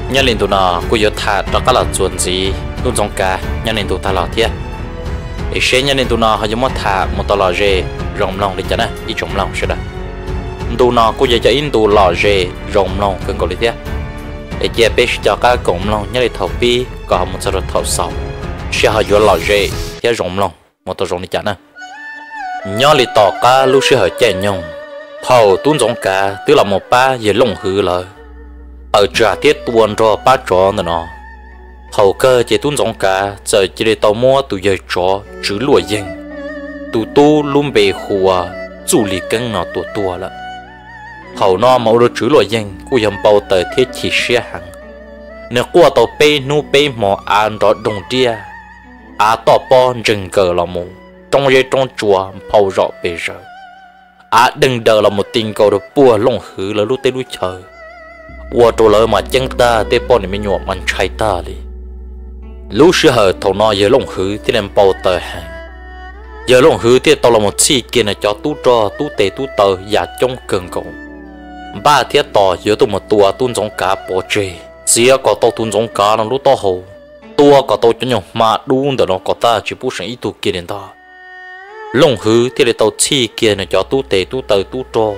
nhà linh tụ nó cũng có thà đó có là chuẩn gì tuôn trong cả nhà linh tụ thà lọ thiệt để xem nhà linh tụ nó họ giống một thà một tờ lọ dê rộng lòng để cho nè ít rộng lòng sẽ đó tụ nó cũng có cho in tụ lọ dê rộng lòng cần có lý thiệt để chia bê cho các cộng lòng nhà linh thầu pi có một số thầu sầu sẽ họ vô lọ dê thiệt rộng lòng một tờ rộng để cho nè nhà linh tỏ cả lúc sẽ họ chạy nhung thầu tuôn trong cả tức là một ba về lồng hư lời ở trả tiết tuôn cho ba chó nữa nó hậu cơ chỉ tuôn giống cả giờ chỉ để tàu mua tụ giờ chó chữ lụa yên tụ tu luôn bề hùa chủ lý cân nó tua là hậu nó mẫu đồ chữ lụa yên cú yếm bao tờ thiết chỉ xe hàng nếu qua tàu pe nu pe mò ăn đó đồng tia tỏ po rừng cờ là mù trong dây trong chùa phao rõ bề giờ đừng đợi là một tình cầu được bùa lông hứ là lúc tê lúc chờ qua trâu lỡ mà chân ta tê bọn này mới nhọ mình chạy ta đi lúc xưa hở thầu nó giờ lông hứ thì làm bao tờ hàng giờ lông hứ thì tao là một chi kia này cho tú trò tú tê tú tờ và trong cơn cầu ba thiết tỏ giữa tụi một tua tuôn giống cá bỏ chê xía có tao tuôn giống cá nó lúc tao hồ tua có tao cho nhau mà đúng được nó có ta chỉ bút sang ít tu kia đến ta lông hứ thì để tao chi kia này cho tú tê tú tờ tú trò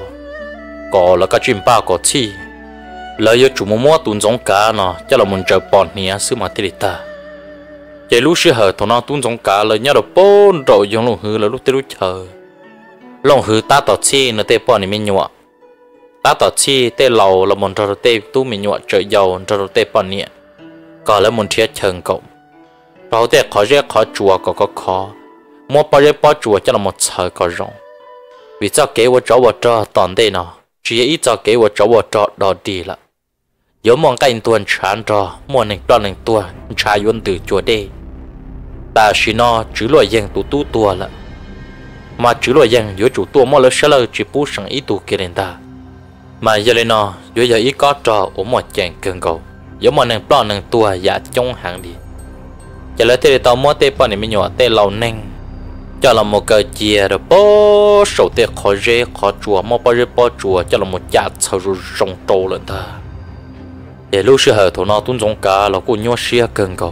có là cái chuyện ba có chi lời yêu chủ mua tuôn giống cá nó cho là mình chờ bọn nia xứ mà tê ta vậy lúc xưa hở thằng nó tuôn giống cá lời nhau được bốn rồi giống lông hứ là lúc tê lúc chờ lông hứ ta tỏ chi nó tê bọn này mình nhọ ta tỏ chi tê lầu là mình chờ tê tu mình nhọ chờ giàu chờ tê bọn nia còn là mình thiết chừng cậu bảo tê khó dễ khó chùa có khó mua bao nhiêu bao chùa cho là một thời có rộng vì cho kế của cháu cho toàn đây nó chỉ ít cho kế của cháu đó đi là nếu mong cái tuần chán cho mua nền tuần trái yuan từ chùa đây ta chỉ nó chữ loại dân tu tua là mà chữ loại dân giữa chủ tua mua lỡ sẽ lỡ chỉ bút sang ít tu kia đến ta mà giờ lên nó giữa giờ ít có trò ở một chàng cường cầu nếu mà nền tua giả trong hàng đi giờ lấy thế tao mua tê bọn này mới nhỏ tê lầu nền cho là một cái chia rồi bó sầu tê khó dễ khó chùa mua bao chùa cho là một chả sầu rồi rong trâu lên ta để lúc xưa hở thổ nó tuôn giống cá là cô nhớ xia cần cầu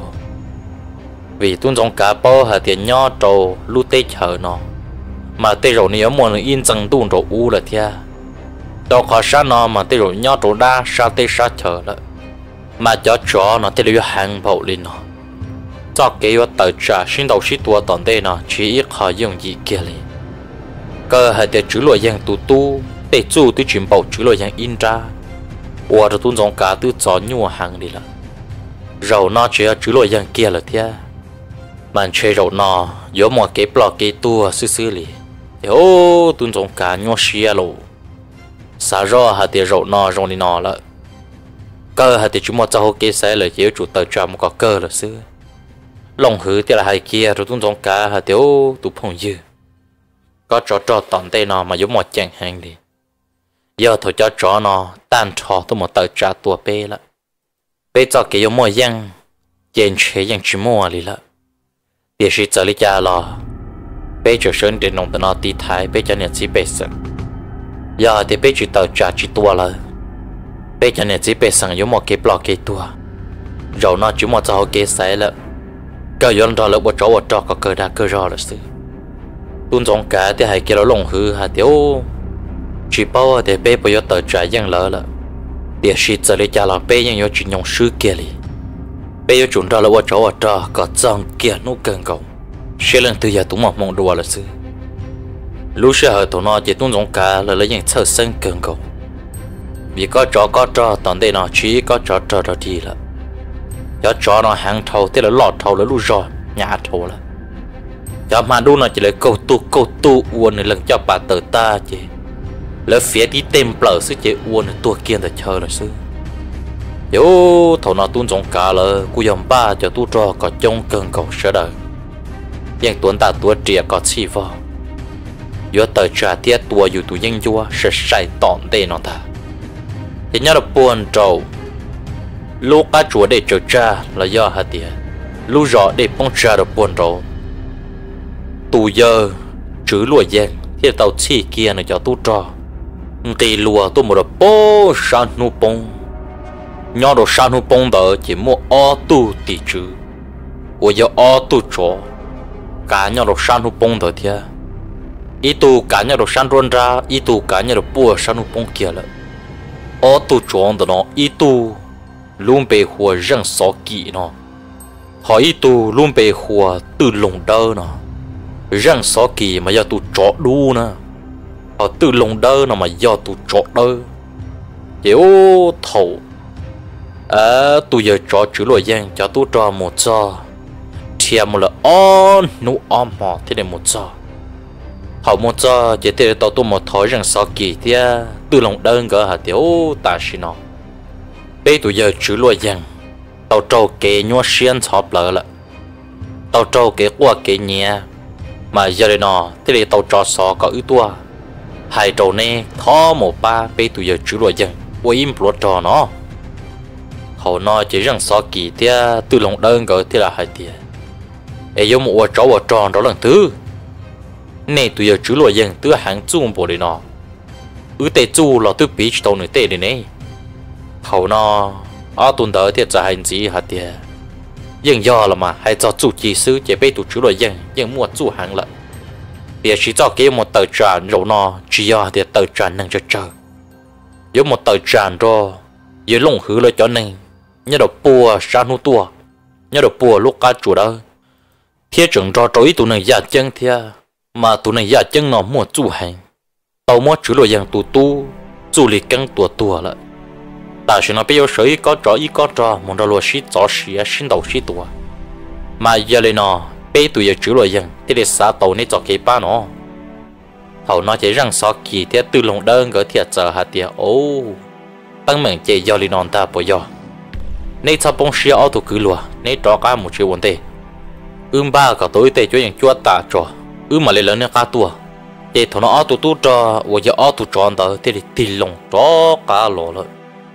vì tuôn giống cá bao hở tiền nhớ trâu lúc tê chờ nó mà tê rồi nếu muốn in chẳng tuôn rồi u là thia đâu khó sát nó mà tê rồi nhớ trâu đa sát tê sát chờ lại mà cho nó tê rồi hàng bầu lên nó cho kế hoạch tờ trả xin đầu sĩ tua toàn đây nó chỉ ít họ dùng gì kia liền cơ hệ để chữ loại dạng tu để chú tôi chuyển bảo chữ loại dạng in ra qua rồi tuôn giống cả tôi cho nhua hàng đi là rồi nó chỉ chữ loại dạng kia là thế mà chơi rồi nó có một cái blog cái tua xứ liền ô tuôn giống cả nhua xia lộ sao rồi hệ để rồi đi nó là cơ hệ để chúng một cho cái sẽ là chỉ chủ tờ trả một cái cơ là xứ lòng hứ thì là hai kia rồi tuôn giống cả hạt tiêu tụ phong dư có trò toàn đây nó mà giống một chàng hàng đi giờ thôi cho nó tan trò tôi một tờ trả tua bê là bê cho cái giống mua giang trên chế giang chỉ mua đi là để sĩ trở lại cha lo bê trở sơn để nông tờ nó tí thái bê cho nên chỉ bê sẵn giờ thì bê chỉ tờ trả chỉ tua là bê cho nên chỉ bê sẵn giống một cái blog cái tua rồi nó chỉ một cho cái sai là cơ yon đó là bộ trò có cơ đa cơ rõ là sự tuôn giống cả thì hay kia nó lồng hư hạt tiêu chỉ bao để bé bây giờ tờ trả giang lỡ là để sĩ trở lại trả là bé nhưng có chuyện nhung sư kia đi bé có chuyện đó là bộ trò có trang kia nó cần cầu sẽ lần từ giờ tụi một mong đùa là sự lúc xưa ở tụi nó chỉ tuôn giống cả là lấy những thợ sinh cần cầu vì có trò toàn đây nó chỉ có trò đó đi là cho nó hàng thầu thế là lọt thầu là lu rồi nhà thầu là cho mà đu nó chỉ là câu tu uốn này lần cho bà tờ ta chị là phía đi tem bờ sư chị uốn tua kia là chờ là sư yo thầu nó tuôn giống cả là cú dòng ba cho tu cho có trong cơn cầu sợ đời yang tuấn ta tua trẻ có chi vào yo tờ trả tiết tuaอยู่tuยังยัวsẽ sai tọn đây nó ta thì nhớ là buồn trầu lúc cá chúa để chờ cha là do hạt tiền lúc rõ để bông cha được buồn rồi tù giờ chữ lùa giang thì tàu chi kia này cho tu trò kỳ lùa tôi một đợt bố san nu bông nhau đồ san hu bông đỡ chỉ mua ô tu tỷ chứ ủa giờ ô tu chó cả nhau đồ san hu bông đỡ thia ít tu cả nhau đồ san rôn ra ít tu cả nhau đồ bùa san hu bông kia là ô tu chó đó nó ít tu luôn bị hùa răng sọ kỹ nó họ ít tu luôn bị hùa từ lồng đơ nó răng sọ kỹ mà giờ tu chó đu nè họ từ lồng đơ nó mà do tu chó đơ kiểu thầu tu giờ cho chữ lội giang cho tu cho một cho thiệt một là on nụ om họ thế này một cho họ một cho chỉ để tao tu một thói rằng sao kỳ thì từ lòng đơn cỡ hả tiểu ta xin nó bây tu giờ chữ lội giang tao trâu kế nhua xiên chọp lỡ là tao trâu kế qua kế nhẹ mà giờ đây nó thế này tao cho sò có ứ tua hai trâu nè thó một ba bây tu giờ chữ lội giang qua im lót trò nó họ nói chỉ rằng so kỳ thì từ lòng đơn cỡ thì là hai tiền ấy giống một cháu ở tròn đó lần thứ này tụi giờ chú lội dân tứ hàng chung bộ để nó tê chu là tứ bị tàu người tê để này họ nói ở tuần tới thìจะhành gì hả tiền nhưng do là mà hay cho chủ chỉ sư chỉ biết tụi chú lội dân nhưng mua chủ hàng lận bây chỉ cho cái một tờ tràn rồi nó chỉ do thì tờ tràn năng cho chờ giống một tờ tràn rồi giờ lồng hứa lại cho nên nhớ đồ bùa san hú tua nhớ đồ bùa lúc cá chủ đó thiết trưởng cho trối tụi này giả chân thia mà tụi này giả chân nó mua chủ hành tàu mua chữ loại dạng tụ tu chủ lịch căng tua lại ta sẽ nói bây giờ sấy có trò ý có trò muốn đâu lo xí chó xí xin đầu xí tua mà giờ lên nó bây tụi giờ chữ loại dạng thì để xả tàu này cho cái ba nó hầu nó chỉ rằng so kỳ thì từ lòng đơn cái thiệt giờ hạt tiệt ô tăng mệnh chỉ do lên non ta bỏ do nên cho bông xia ở thủ cứ lùa nên cho cả một triệu vấn đề ba cả tối tệ cho những chúa ta cho mà lấy lớn cả tua để thằng nó ở thủ tu cho và giờ ở thủ tròn đó thì tiền lồng cho cả lỗ rồi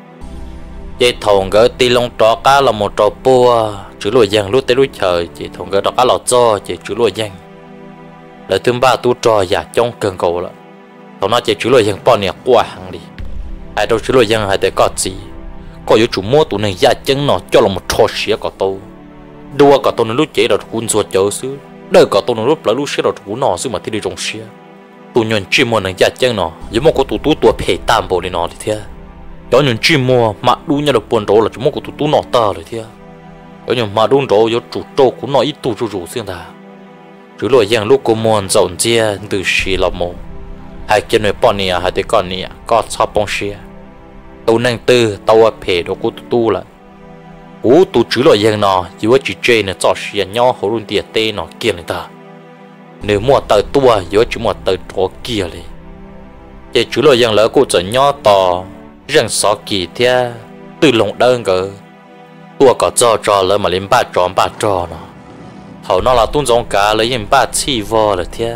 để thằng cái tiền lồng cho cả là một trò bùa chữ lùa giang lúc tới lúc trời chỉ thằng cái đó cả lọ cho chỉ chữ lùa giang là thứ ba tu cho giả trong cơn cầu là thằng nó chỉ chữ lùa giang bao nhiêu qua hàng đi ai đâu chữ lùa giang hay để có gì có yếu chủ mua tụi này giả chân nó cho là một trò xía có tôi đua có tôi nó lúc chế là cuốn ruột chớ xứ đời có tôi nó lúc là lúc xía là cuốn nó xứ mà thì đi trồng xía tụi nhon chim mua này giả chân nó giống một cái tụi tua phê tam bộ này nó thì thế đó nhon chim mua mà đu nhau được buồn rỗ là chúng một cái tụi nó ta rồi thế đó nhon mà đun rỗ yếu chủ trâu của nó ít tụi rủ xuyên ta chứ loại giang lúc cô muốn dọn chia từ xí là một hai cái người bọn này hai đứa con này có sao bông xía tàu năng tư tàu phê đồ của tu là cú tu chữ loại giang nó chỉ với chỉ chơi nó cho xía nhau hồ luôn tiệt tê nó kia người ta nếu mua tờ tua với chỉ mua tờ trò kia này cái chữ loại giang lỡ cô trở nhau to răng sọ kỳ thế từ lòng đơn cơ tua có cho lỡ mà lên ba trò nó hầu nó là tuôn giống cả lấy những ba chi vò là thế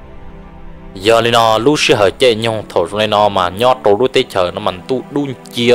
giờ lên nó lúc xưa hơi chơi nhung thầu lên nó mà nhót đồ lúc tết chờ nó mình tu đun chia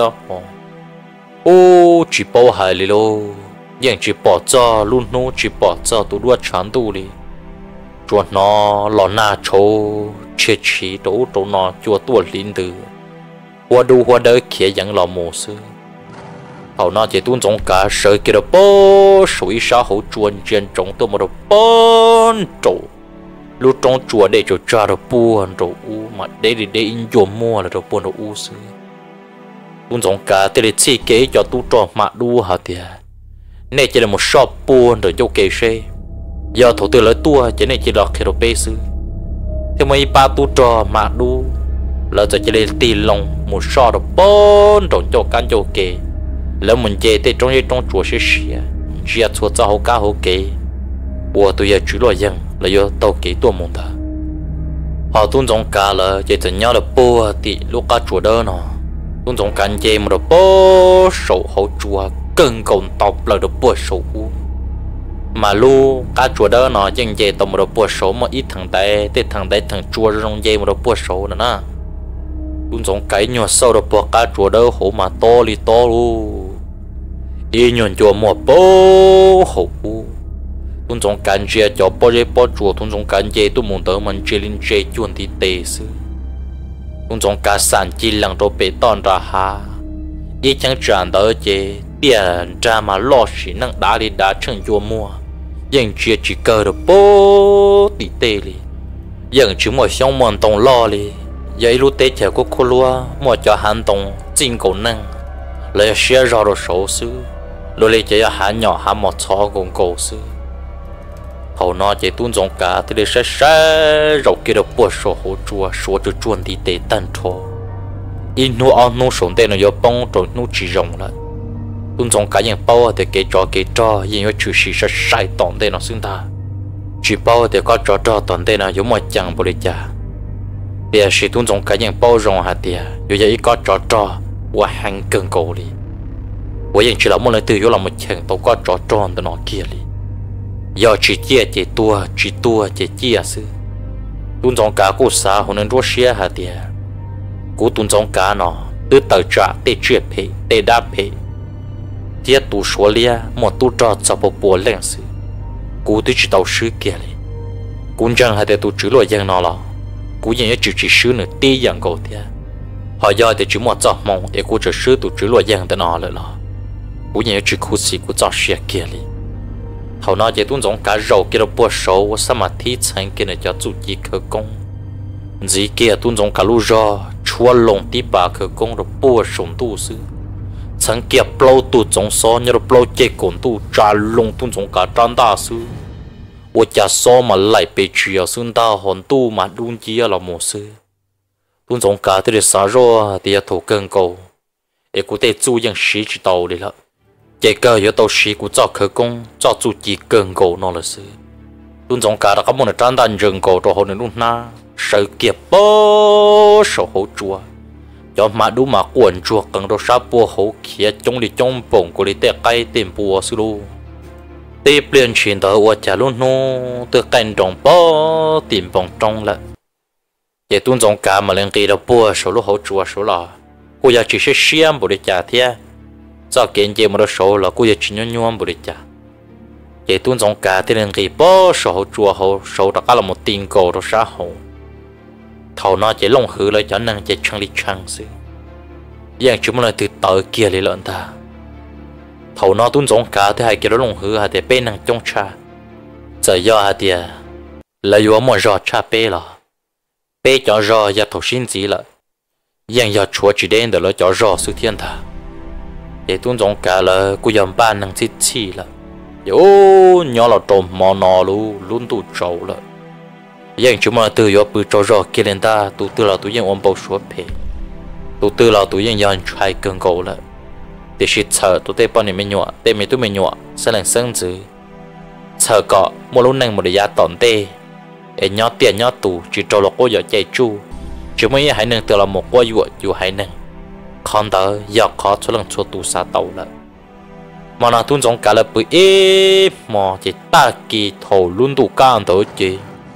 ô chỉ bao hài li lô nhưng chỉ bỏ cho luôn nó chỉ bỏ cho tu đua chán tu đi chuột nó lò na châu chết chỉ đấu đấu nó chùa tua lín từ hoa đỡ kia dẫn lò mồ sư hầu nó chỉ tuôn giống cả sợ kia đó bó suy sa hậu chuồn trên trong tôi mà đó bó trổ lúc trong chùa để cho cha đó buồn rồi mà để in chùa mua là đó buồn rồi sư tuôn giống cả thì để chi kế cho tu trò mà đua hả tiệt này chỉ là một shop buồn rồi cho kê xe giờ thủ tư lấy tua chỉ này chỉ là khi đó bê sư thì mấy ba tu trò mà đua là chỉ là tiền lòng một shop đó buồn rồi cho can cho kê lỡ mình chơi thì trong chùa sẽ xỉa xỉa chùa cho hậu cá hậu kế của tôi giờ chú loại dân là do tàu kế tua mông ta họ tuân giống cả là chơi thành nhau là bùa thì lúc cá chùa đó nó tuân giống cả chơi mà là bó sầu hậu chùa cần còn tộc là được bùa sầu mà lu cá chùa đó nó dân chơi tàu mà được bùa sầu mà ít thằng thằng chùa trong chơi mà được bùa sầu nữa nè tuân giống cái nhỏ sâu được bùa cá chùa đó hổ mà to li to luôn y nhon chùa mua bố hậu tuân trong cảnh chia cho bó chùa tuân trong cảnh chia tu muốn tới mình chia linh chia chuồn thì tệ sư tuân trong cả sản chi lăng rồi bể tòn ra ha ý chẳng tràn tới chế tiền ra mà lo xí năng đá đi đá chân chua mua nhưng chỉ cơ được bố tỷ tê li nhưng chỉ một xong mòn tông lo li vậy lúc tết chờ có cô lúa một cho hắn tông chính cổ năng lấy xe ra rồi số sư rồi lấy chế hắn nhỏ hắn một chó cùng cổ sư hầu nó chế tuôn giống cả thì để sẽ rồi kia được bùa số hồ chùa số cho chuồn thì tê tan thô in nu on nu sống tên nó do bông rồi nu chỉ rồng lại tuôn giống cả những bao thì cái trò nhưng mà chủ sĩ sẽ sai tỏng tên nó xứng ta chỉ bao thì có trò tỏng tên nó giống một chẳng bồi trả bây giờ sĩ tuôn giống cả những bao rồng hạt tiền rồi giờ có trò và hàng cơn cổ đi với những chỉ là một lời từ là một chẳng tao có trò từ nó kia đi giờ chỉ tua chỉ chia sư tuôn giống cả cô xã họ nên rút xe hạt tiền cú tuôn giống cả nó từ tờ trả để chuyện phê để đáp phê tiếc tu số lia một tu trò cho bộ lên sự cú tu chỉ tàu sứ kia đi cú chẳng hay để tu chữ loại giang nó là cú những chỉ sứ nữa tí dạng cầu thế họ giờ thì chỉ một giọt mong để cú chỉ sứ tu chữ loại giang để nó lại là cú những chỉ cú xí cú cho xe kia đi họ nói về tuôn giống cả rầu kia là bộ số và sao mà thi thành kia này cho chủ gì khởi công gì kia tuôn giống cả lú rò chua lồng tí bà khởi công rồi bộ sống tu sư chẳng kia bao tu giống so như là bao chế cồn tu trả lồng tuôn giống cả tràn đa sư và cha so mà lại bị chia xuân ta hòn tu mà đun chia là một sư tuôn giống cả thì để xả rò thì thủ cơn cầu để cụ thể chú những sĩ chỉ tàu đi了这个有到时古早可供早做几更高那了是，东中家的他们的长大人高到后的路那手结包手好做，要马路马滚做更多沙波好起，中里中蹦过里得改点波是路，得变全的我家路喏得干中包点蹦中了，也东中家嘛连给了波手路好做手了，我要只是先不的家天。cho kiến chế một số là cô chỉ nhon nhon bự chả, vậy tuôn giống cả thì nên cái bao số chùa hậu số đó là một tiền cổ đó xã hậu, thầu nó chỉ lông hư lại cho nên chỉ chẳng đi chẳng sự, vậy chúng mình từ tới kia đi lợn ta, thầu nó tuôn giống cả thì hai kia đó lông hư hai thì bên năng trong cha, giờ do hai thì là do một giò cha bê là, bê cho giò giờ thầu xin gì là, vậy giờ chúa chỉ đến để là cho giò sự thiên thà. để tuôn giống cả là cô dòng ba năng chết chi là yo nhỏ là trộm mò nò luôn tụ trâu là vậy chúng mà từ yo bự trâu rò kia lên ta tụ từ là tụ yên ôm bầu suốt phê tụ từ là tụ yên yon trai cơn gấu là để shit chờ tụ tê bao nhiêu mấy nhọ tê mấy tụ mấy nhọ sẽ làm sinh dữ chờ cọ mua lúc năng một đời giá tòn tê để nhỏ tiền nhỏ tụ chỉ trâu là cô giờ chạy chu chứ mấy hãy năng từ là một qua dụ hãy năng con đó giờ có số lần số tu sa tàu了mà nó tuôn giống cả là bởi mà chỉ ta kỳ thầu luôn tu can tới chứ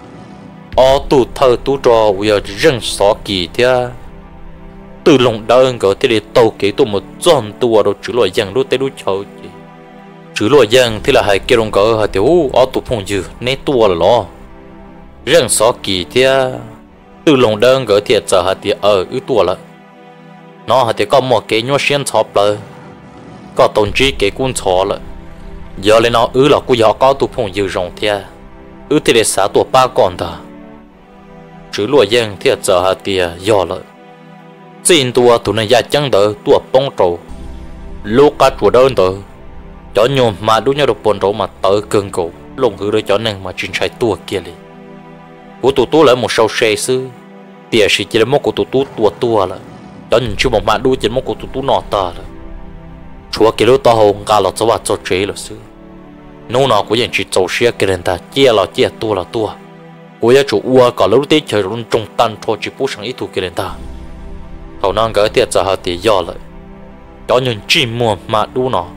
ở tu thơ tu trò giờ rừng xó kỳ thế từ lòng đơn có thể để tàu kế tu một tròn tu rồi chữ loại dân lúc tới lúc chơi chữ loại dân thì là hai kia đồng có hai tiểu ở tu phong dư nên tu là lo rừng xó kỳ thế từ lòng đơn có thể trở hai tiểu ở tu là nó thì có một cái nhô xuyên chọc rồi có tồn trí cái cuốn chó rồi giờ lên nó là cô giờ có tụ phong dư rộng thế thì để xả tụ ba con ta chứ lúa dân thì giờ hạt tiền giờ rồi xin tụ này ra chẳng đỡ tụ bông trầu lúc cá chùa đơn đỡ cho nhôm mà đúng nhau được bồn trầu mà tới cơn cổ lồng hư đôi cho nên mà chuyển chạy tụ kia đi của tụ lại một sâu xe sư tiền chỉ là một của tụ là cho nên chú một bạn đuôi trên một cụ tụ nọ ta rồi chúa kia lúc tao hồng gà lọt cho chế là sư nô nọ của những chỉ trâu xe kia lên ta chia là tua của nhà chủ ua cả lúc tết trời luôn trồng tan thôi chỉ bút sang ít thu kia lên ta hầu năng cái tiệt giờ hạt tiền do lại cho nên chỉ mua mà đu nọ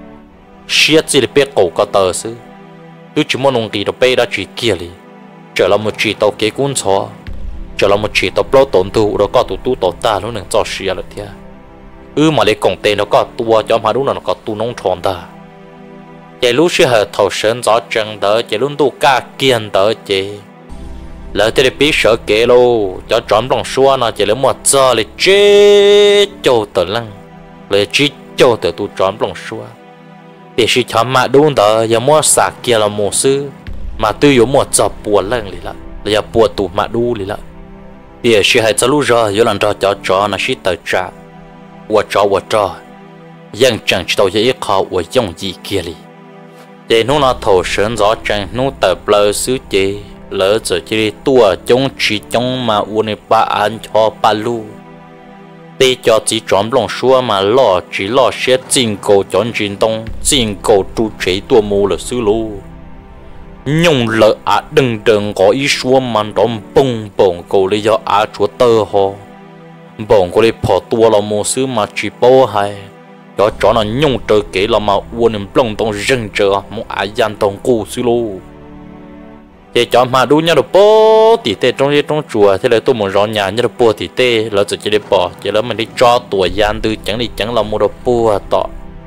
xe chỉ để biết cổ cả tờ sư tôi chỉ muốn nông kỳ đó bé đã chỉ kia đi trở lại một chỉ tàu kế cuốn chó cho là một chỉ tàu bao tổn tu đó có tu tổn ta nó nâng cho xia là thế mà lấy công tiền nó có tua cho mà đúng là nó có tu nông thôn ta chạy lúc xưa hệ thầu sơn gió chân đỡ chạy luôn tu ca kiên đỡ chạy lỡ thế để biết sợ kể lô cho tròn lòng xua nó chạy lấy một giờ để chết châu tờ lăng lấy chỉ cho từ tu tròn lòng xua để chỉ cho mà đúng đó giờ mua sạc kia là một sư mà tôi yếu một chập buồn lần lì lại là giờ buồn tụ mà đu lì lại để chỉ hay cho lúc rồi giờ lần cho nó chỉ tự trả我找认真知道一靠我用意给你để nó là thổ sơn gió chân nó tập lỡ xứ chế lỡ giờ chỉ tua chống chỉ chống mà uốn ba ăn cho ba lu để cho chỉ chọn lòng xua mà lo chỉ lo sẽ chính cầu chọn chính đông chính cầu trụ chế tua mù là xứ lu nhung lỡ đừng có ý xua mà đom bông bông cầu lấy cho chúa tơ ho bông có lấy bỏ tua là mù xứ mà chỉ bao hay cho nó nhung trời kể là mà uốn plong tông rừng chờ một gian tông cũ xứ lu để cho mà đu nhau được bố thì tê trong chùa thế là tôi muốn rõ nhà nhau được bố thì tê là chỉ để bỏ chỉ là mình đi cho tuổi gian từ chẳng là một được bố tọ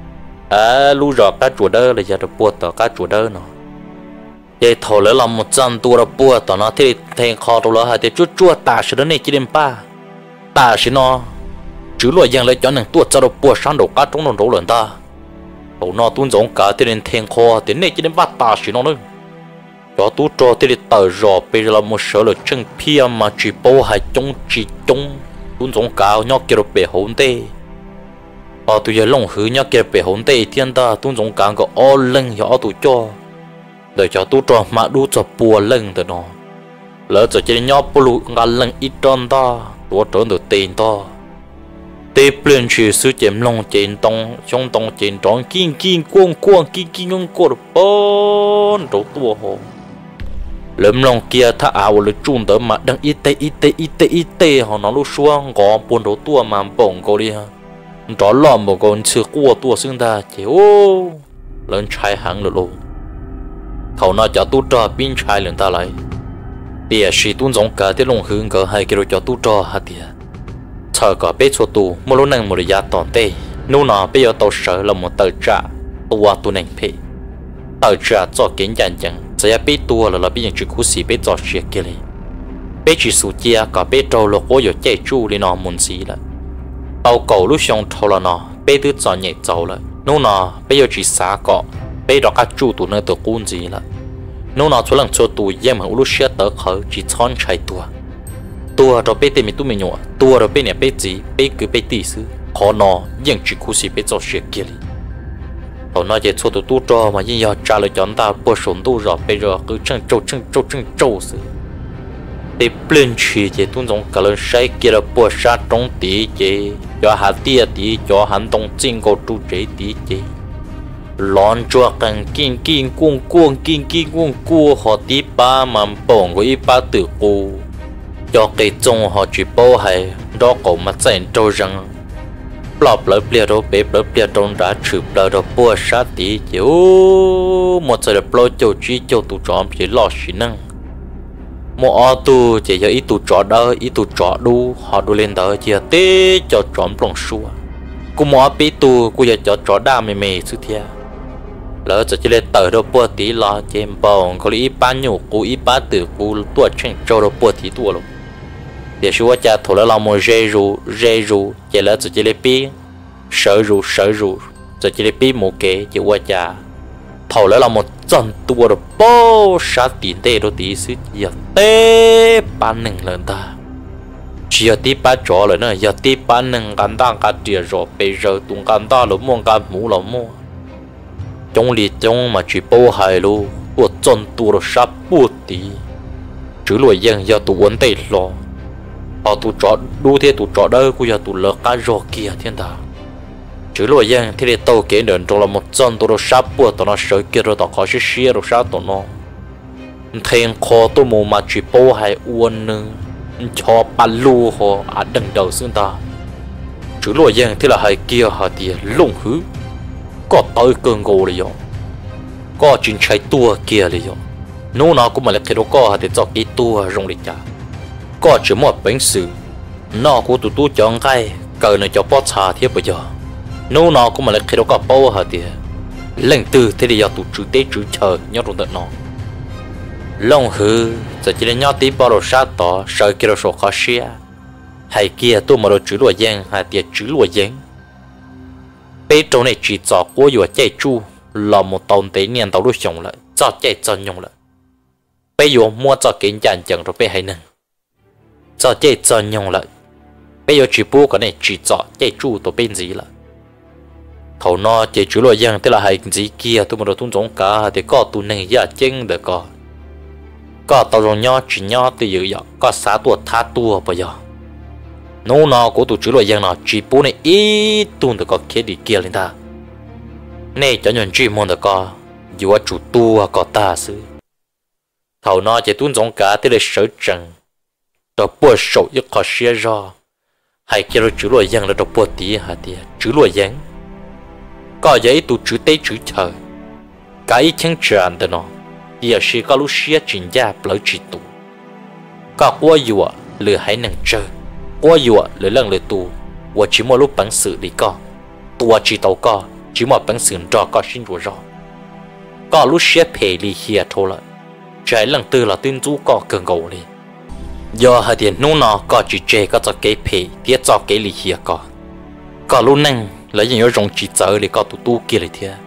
lu rõ các chùa đó là giờ được bố tọ các chùa đó nó để thầu lấy làm một trăm tuổi được bố tọ nó thế thành kho đâu là hai thế chua ta sẽ đến này chỉ đến ba ta sẽ nó chứ loại giang lấy cho nên tuột cho được bùa sáng đầu cá trong đầu lớn ta đầu nó tuôn giống cả thế nên thiên kho thế này chỉ đến bắt ta chỉ nó nữa cho tu cho thế để tờ rò bây giờ là một số là chân pia mà chỉ bao hai chỉ trong tuôn giống cả nhóc kia bể hồn tê tụi giờ lồng hứ nhóc kia bể hồn tê thiên ta tuôn giống cả có o lưng cho tụi cho để cho tu cho mà đu cho bùa lưng từ nó lỡ cho chỉ nhóc bulu ngà lưng ít tròn ta tu tròn được tiền ta tê plên chữ sư chém lòng trên tông trong tông trên tròn kinh quang kinh cột bốn đầu tua hồ lấm lòng kia thà áo lấy chun tới mà đang ít tê họ nó lúc xuống gõ buồn đầu tua mà bổng cô đi ha đó là một con chưa qua tua xương ta chỉ ô lớn trai hàng được luôn thầu nó cho tu trò pin trai lên ta lại bia sĩ tuôn giống cả tiết lòng hướng cả hai kêu cho tu trò hạt tiền chờ cả bé số tu một lúc năng một giá toàn tê nô nọ bây giờ tàu sợ là một tờ trả tua tu nành phê tờ trả cho kiến dàn chẳng sẽ bé tua là bây giờ chỉ cú xì bé cho chuyện kia này bé chỉ số chia cả bé trâu là có giờ chạy chu đi nọ muốn gì là tàu cầu lúc xong thâu là nọ bé thứ cho nhẹ giàu là nô nọ bây giờ chỉ xả cọ bé đó các chu tu nơi tờ cuốn gì là nô nọ số lần cho tu em hữu lúc xe tờ khởi chỉ chọn chạy tua rồi bé tê mi tu mi nhọ tua rồi bé này bé gì bé cứ bé tì sư họ nó nhưng chỉ cú xì bé cho chuyện kia đi họ nói về số tu cho mà nhưng giờ trả lời chọn ta bớt sống tu rồi bây giờ cứ chân trâu sư để lên chỉ về tu giống cả lần sai kia là bớt sát trong tí chế cho hạt tia tí cho hành động chính cầu tu chế tí chế lon cho càng kinh cuồng họ tí ba mà bổng của ba tử cô cho cái trong họ chỉ bao hay đó có mặt dành trâu răng lọp lỡ bia đâu bếp lỡ bia trong đã chụp lỡ đâu bua sát tí chiếu một giờ lỡ châu trí châu tụ tròn chỉ lo xí năng một ô tu chỉ cho ít tụ trọ đỡ ít tụ trọ đu họ đu lên đỡ chỉ tê cho tròn plong xua cú mỏ bí tu cú giờ cho trọ đa mề sư thia lỡ cho chỉ lên tờ đâu bua tí lo chém bông có lý bán nhủ cú ít bán tử cú tua chen châu đâu bua tí tua luôn để số cha thổi là một dây ru chỉ là chỉ lấy pi sợ ru chỉ lấy pi một cái chỉ qua cha thổi là một trận tua rồi bao sát tiền tê rồi tí xíu giờ tê bán nừng lần ta chỉ ở tí bán chó rồi nữa giờ tí bán nừng cán ta cán tiền rồi bây giờ tung cán ta rồi mua cán mũ rồi mua trong liệt trong mà chỉ bao hài luôn của trận tua rồi sát bút tí chứ loại dân giờ tụ vấn đề lo họ tụ trọ đu thế tụ trọ đâu cũng giờ tụ lỡ cá rô kia thiên đạo chứ loại dân thì để tàu kế đến trong là một chân tụ đồ sáp bùa tụ nó sợi kia rồi tụ khó xí rồi sao tụ nó thêm khó tụ mù mà chỉ bao hay uốn nữa cho ba lu họ đằng đầu xương ta chứ loại dân thì là hay kia họ thì lung hứ có tới cơn gồ rồi có chuyện chạy tua kia rồi nô nó cũng mà là cái đó có thì cho cái tua rong đi chả có chỉ một bánh sứ nó của tụi tôi chọn cái cờ này cho bó trà thế bây giờ nô nó cũng mà là cái đó có bao hả thì lần từ thế thì giờ tụi chú tế chú chờ nhớ trong tận nó lòng hư giờ chỉ là nhớ tí bao đồ sát tỏ sợ kia đồ sổ khó xia hay kia tôi mà đồ chữ lùa giang hay tiệt chữ lùa giang bây trâu này chỉ cho của vừa chạy chu là một tàu tế niên tàu lúc xong lại cho chạy cho nhung lại bây giờ mua cho kiến dàn chẳng rồi bây hay nè cho chạy cho nhung lại bây giờ chỉ bố cái này chỉ cho chạy chu tổ bên gì là thầu nó chạy chú loại dân tức là hay gì kia tôi mà đồ tung giống cả thì có tụ này giả chân được có tàu rồi nhỏ chỉ nhỏ từ giờ có xã tuổi tha tua bây giờ nó của tụ chú loại dân nó chỉ bố này ít tuần được có kia đi kia lên ta này cho nhận chỉ mong được có dù chủ tua có ta xứ thầu nó chạy tung giống cả tức là sở trần đó bữa sầu ít khó xia ra hay kia rồi chú loại dân là đó bữa tí hả thì chú loại dân có giấy tụ chữ tế chữ trời cái chân tràn đó nó giờ sẽ có lúc xia chuyển gia bởi chỉ tụ có qua dùa lừa hãy nâng chơi qua dùa lừa lần lừa tụ và chỉ một lúc bản sự đi có tụ chỉ tàu có chỉ một bản sự cho có xin rủa rõ có lúc xia phê li hia thôi lại trái lần tư là tuyên chú có cường gầu đi do hai tiền nô nó có chỉ chơi có cho cái phê tiết cho cái li hia có lúc năng lấy những cái rong chỉ sợ để có tụ tu kia lại thế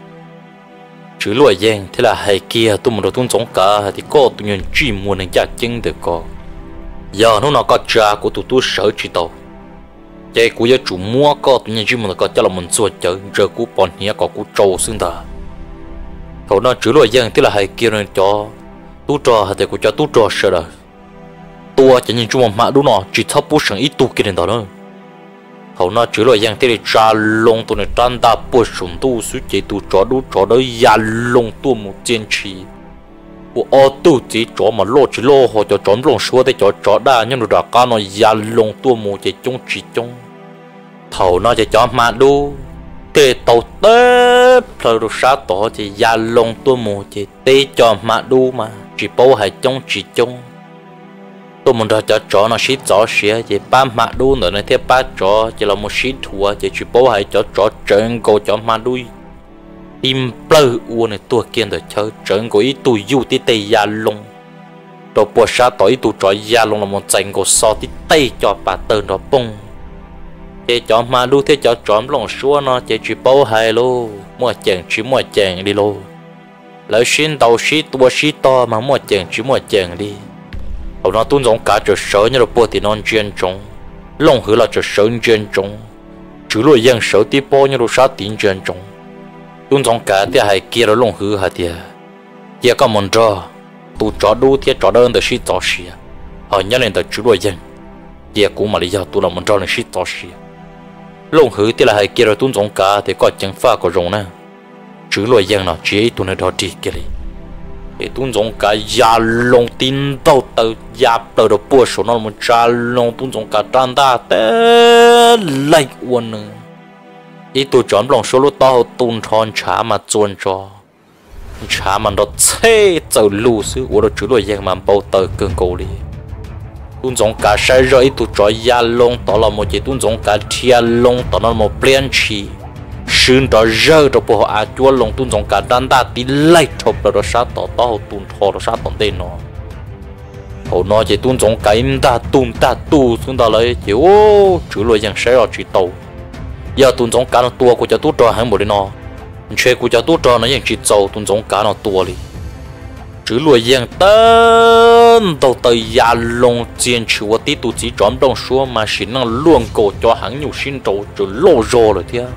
chứ loại giang thế là hay kia tụ một đồ tung giống cả thì có tụ nhân chỉ muốn nên giả chân được có giờ nó có cha của tụ tu sợ chỉ tàu chạy của gia chủ mua có tụ nhân chỉ muốn có cho là mình xua chở giờ của bọn nhía có của trâu xương ta thầu nó chứ loại giang thế là hay kia nên cho tu trò hay thì của cho tu trò sợ rồi tua chỉ nhìn chung mà đúng nó chỉ thấp bút sang ít tu kia đến đó nữa hầu nó chứa loại giang thế để trả lông tụi này tan ta bớt sủng tu suy chế tu chó đó ya lông tu một chiến trí của ô tu chỉ chó mà lo chỉ lo họ cho chó lông xua để chó đa nhưng rồi cả nó ya lông tu một chế chung chỉ chung thầu nó chỉ chó mà đu để tàu tép rồi được sát tỏ chỉ ya lông tu một chế tê cho mà đu mà chỉ bao hay chung chỉ chung tôi muốn cho chó nó xí chó xía chỉ ba mạ đu nữa này thế ba chó chỉ là một xí thua chỉ bố hay chó trơn cổ chó mà đuôi im plơ u này tua kiên được chơi trơn cổ ít tui du tí tây ya lông rồi bữa sáng tối tui chó ya lông là một chành cổ so tí tây cho bà tơn đó bông chỉ chó mà đu thế chó lông xua nó chỉ bố hay luôn mua chèn đi luôn lấy xin đầu xí tua xí to mà mua chèn đi họ nó tuân giống cả trở sở như là bữa thì non chuyên trống lông hứa là trở sở chuyên trống chứ lôi dân sở tí bó như là sát tín chuyên trống tuân giống cả thì hay kia là lông hứa hả thì kia có món trò tụ chó đu thì chó đơn từ xí chó xí họ nhớ lên từ chứ lôi dân kia cũng mà lý do tụ là món trò là xí chó xí lông hứa thì là hay kia là tuân giống cả thì có chẳng pha có rồng nè chứ lôi dân nó chỉ tụ này đó đi kia đi để tuân giống cả ya lông tin tàu tàu ya tàu đồ bùa số nó một cha lông tuân giống cả tràn ta té lại uốn nữa ít tôi chọn lòng số lúc tao tuân thon chả mà chuồn cho chả mà nó chế tàu lù xứ uốn đồ chú đồ giang mà bao tờ cơn cầu đi tuân giống cả sai rồi tôi chọn ya lông tao là một chỉ tuân giống cả thia lông tao là một plan chi xuyên đó rơi đó bộ họ chúa lồng tuôn giống cả đàn ta tí lấy chụp là đó sát tỏ tao tuôn thò đó sát tận tên nó họ nói chỉ tuôn giống cái ta tu xuống đó lấy chỉ ô chữ lời rằng sẽ là chỉ tàu giờ tuôn giống cả nó tua của cho tu trò hàng một đi nó chơi của cho tu trò nóยังchỉ tàu tuôn giống cả nó tua đi chữ lời rằng tên tàu tới ya lồng chiến chữ tí tu chỉ chọn đông số mà xin năng luôn cổ cho hàng nhiều xin tàu chữ lô rô rồi thế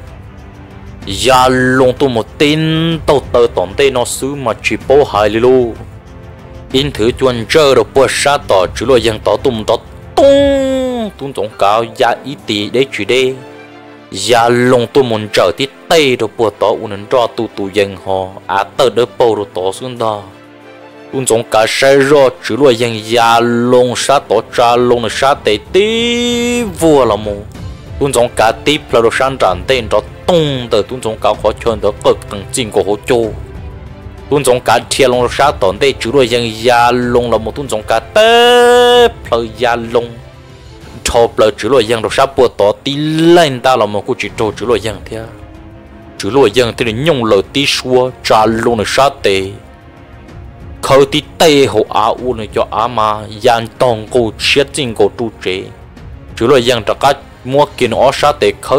ya lông tu một tin tàu tờ tỏm tê nó xứ mà chỉ bố hại luôn in thử chuẩn chơi được bữa sát tỏ chứ lo dân tỏ tung tỏ tung tổng cao ya ít tí để chỉ đây ya lông tu muốn trở tí tây được bữa tỏ uốn cho tu dân họ tờ đỡ bầu được tỏ xuống đó tung tổng cả sai rồi chứ lo dân ya lông sát tỏ cha lông là sát tê tí vua là mù tung tổng cả tí là được sang tràn tên cho tung từ tuân giống cao khó chơi đó cực thằng chính của hồ châu tuân giống cá thiệt long sát tổn đây chú đôi dân ya long là một tuân giống cá tép lời ya long chọc lời chú đôi dân được sát bùa tỏ tí lên ta là một cô chỉ trâu chú đôi dân thế chú đôi dân thì nhung lời tí xua trả long là sát tệ khơi tí tê hồ u này cho mà yan tông cô chết chính của tu chế chú đôi dân cho cá mua kia nó sát tệ khơi tí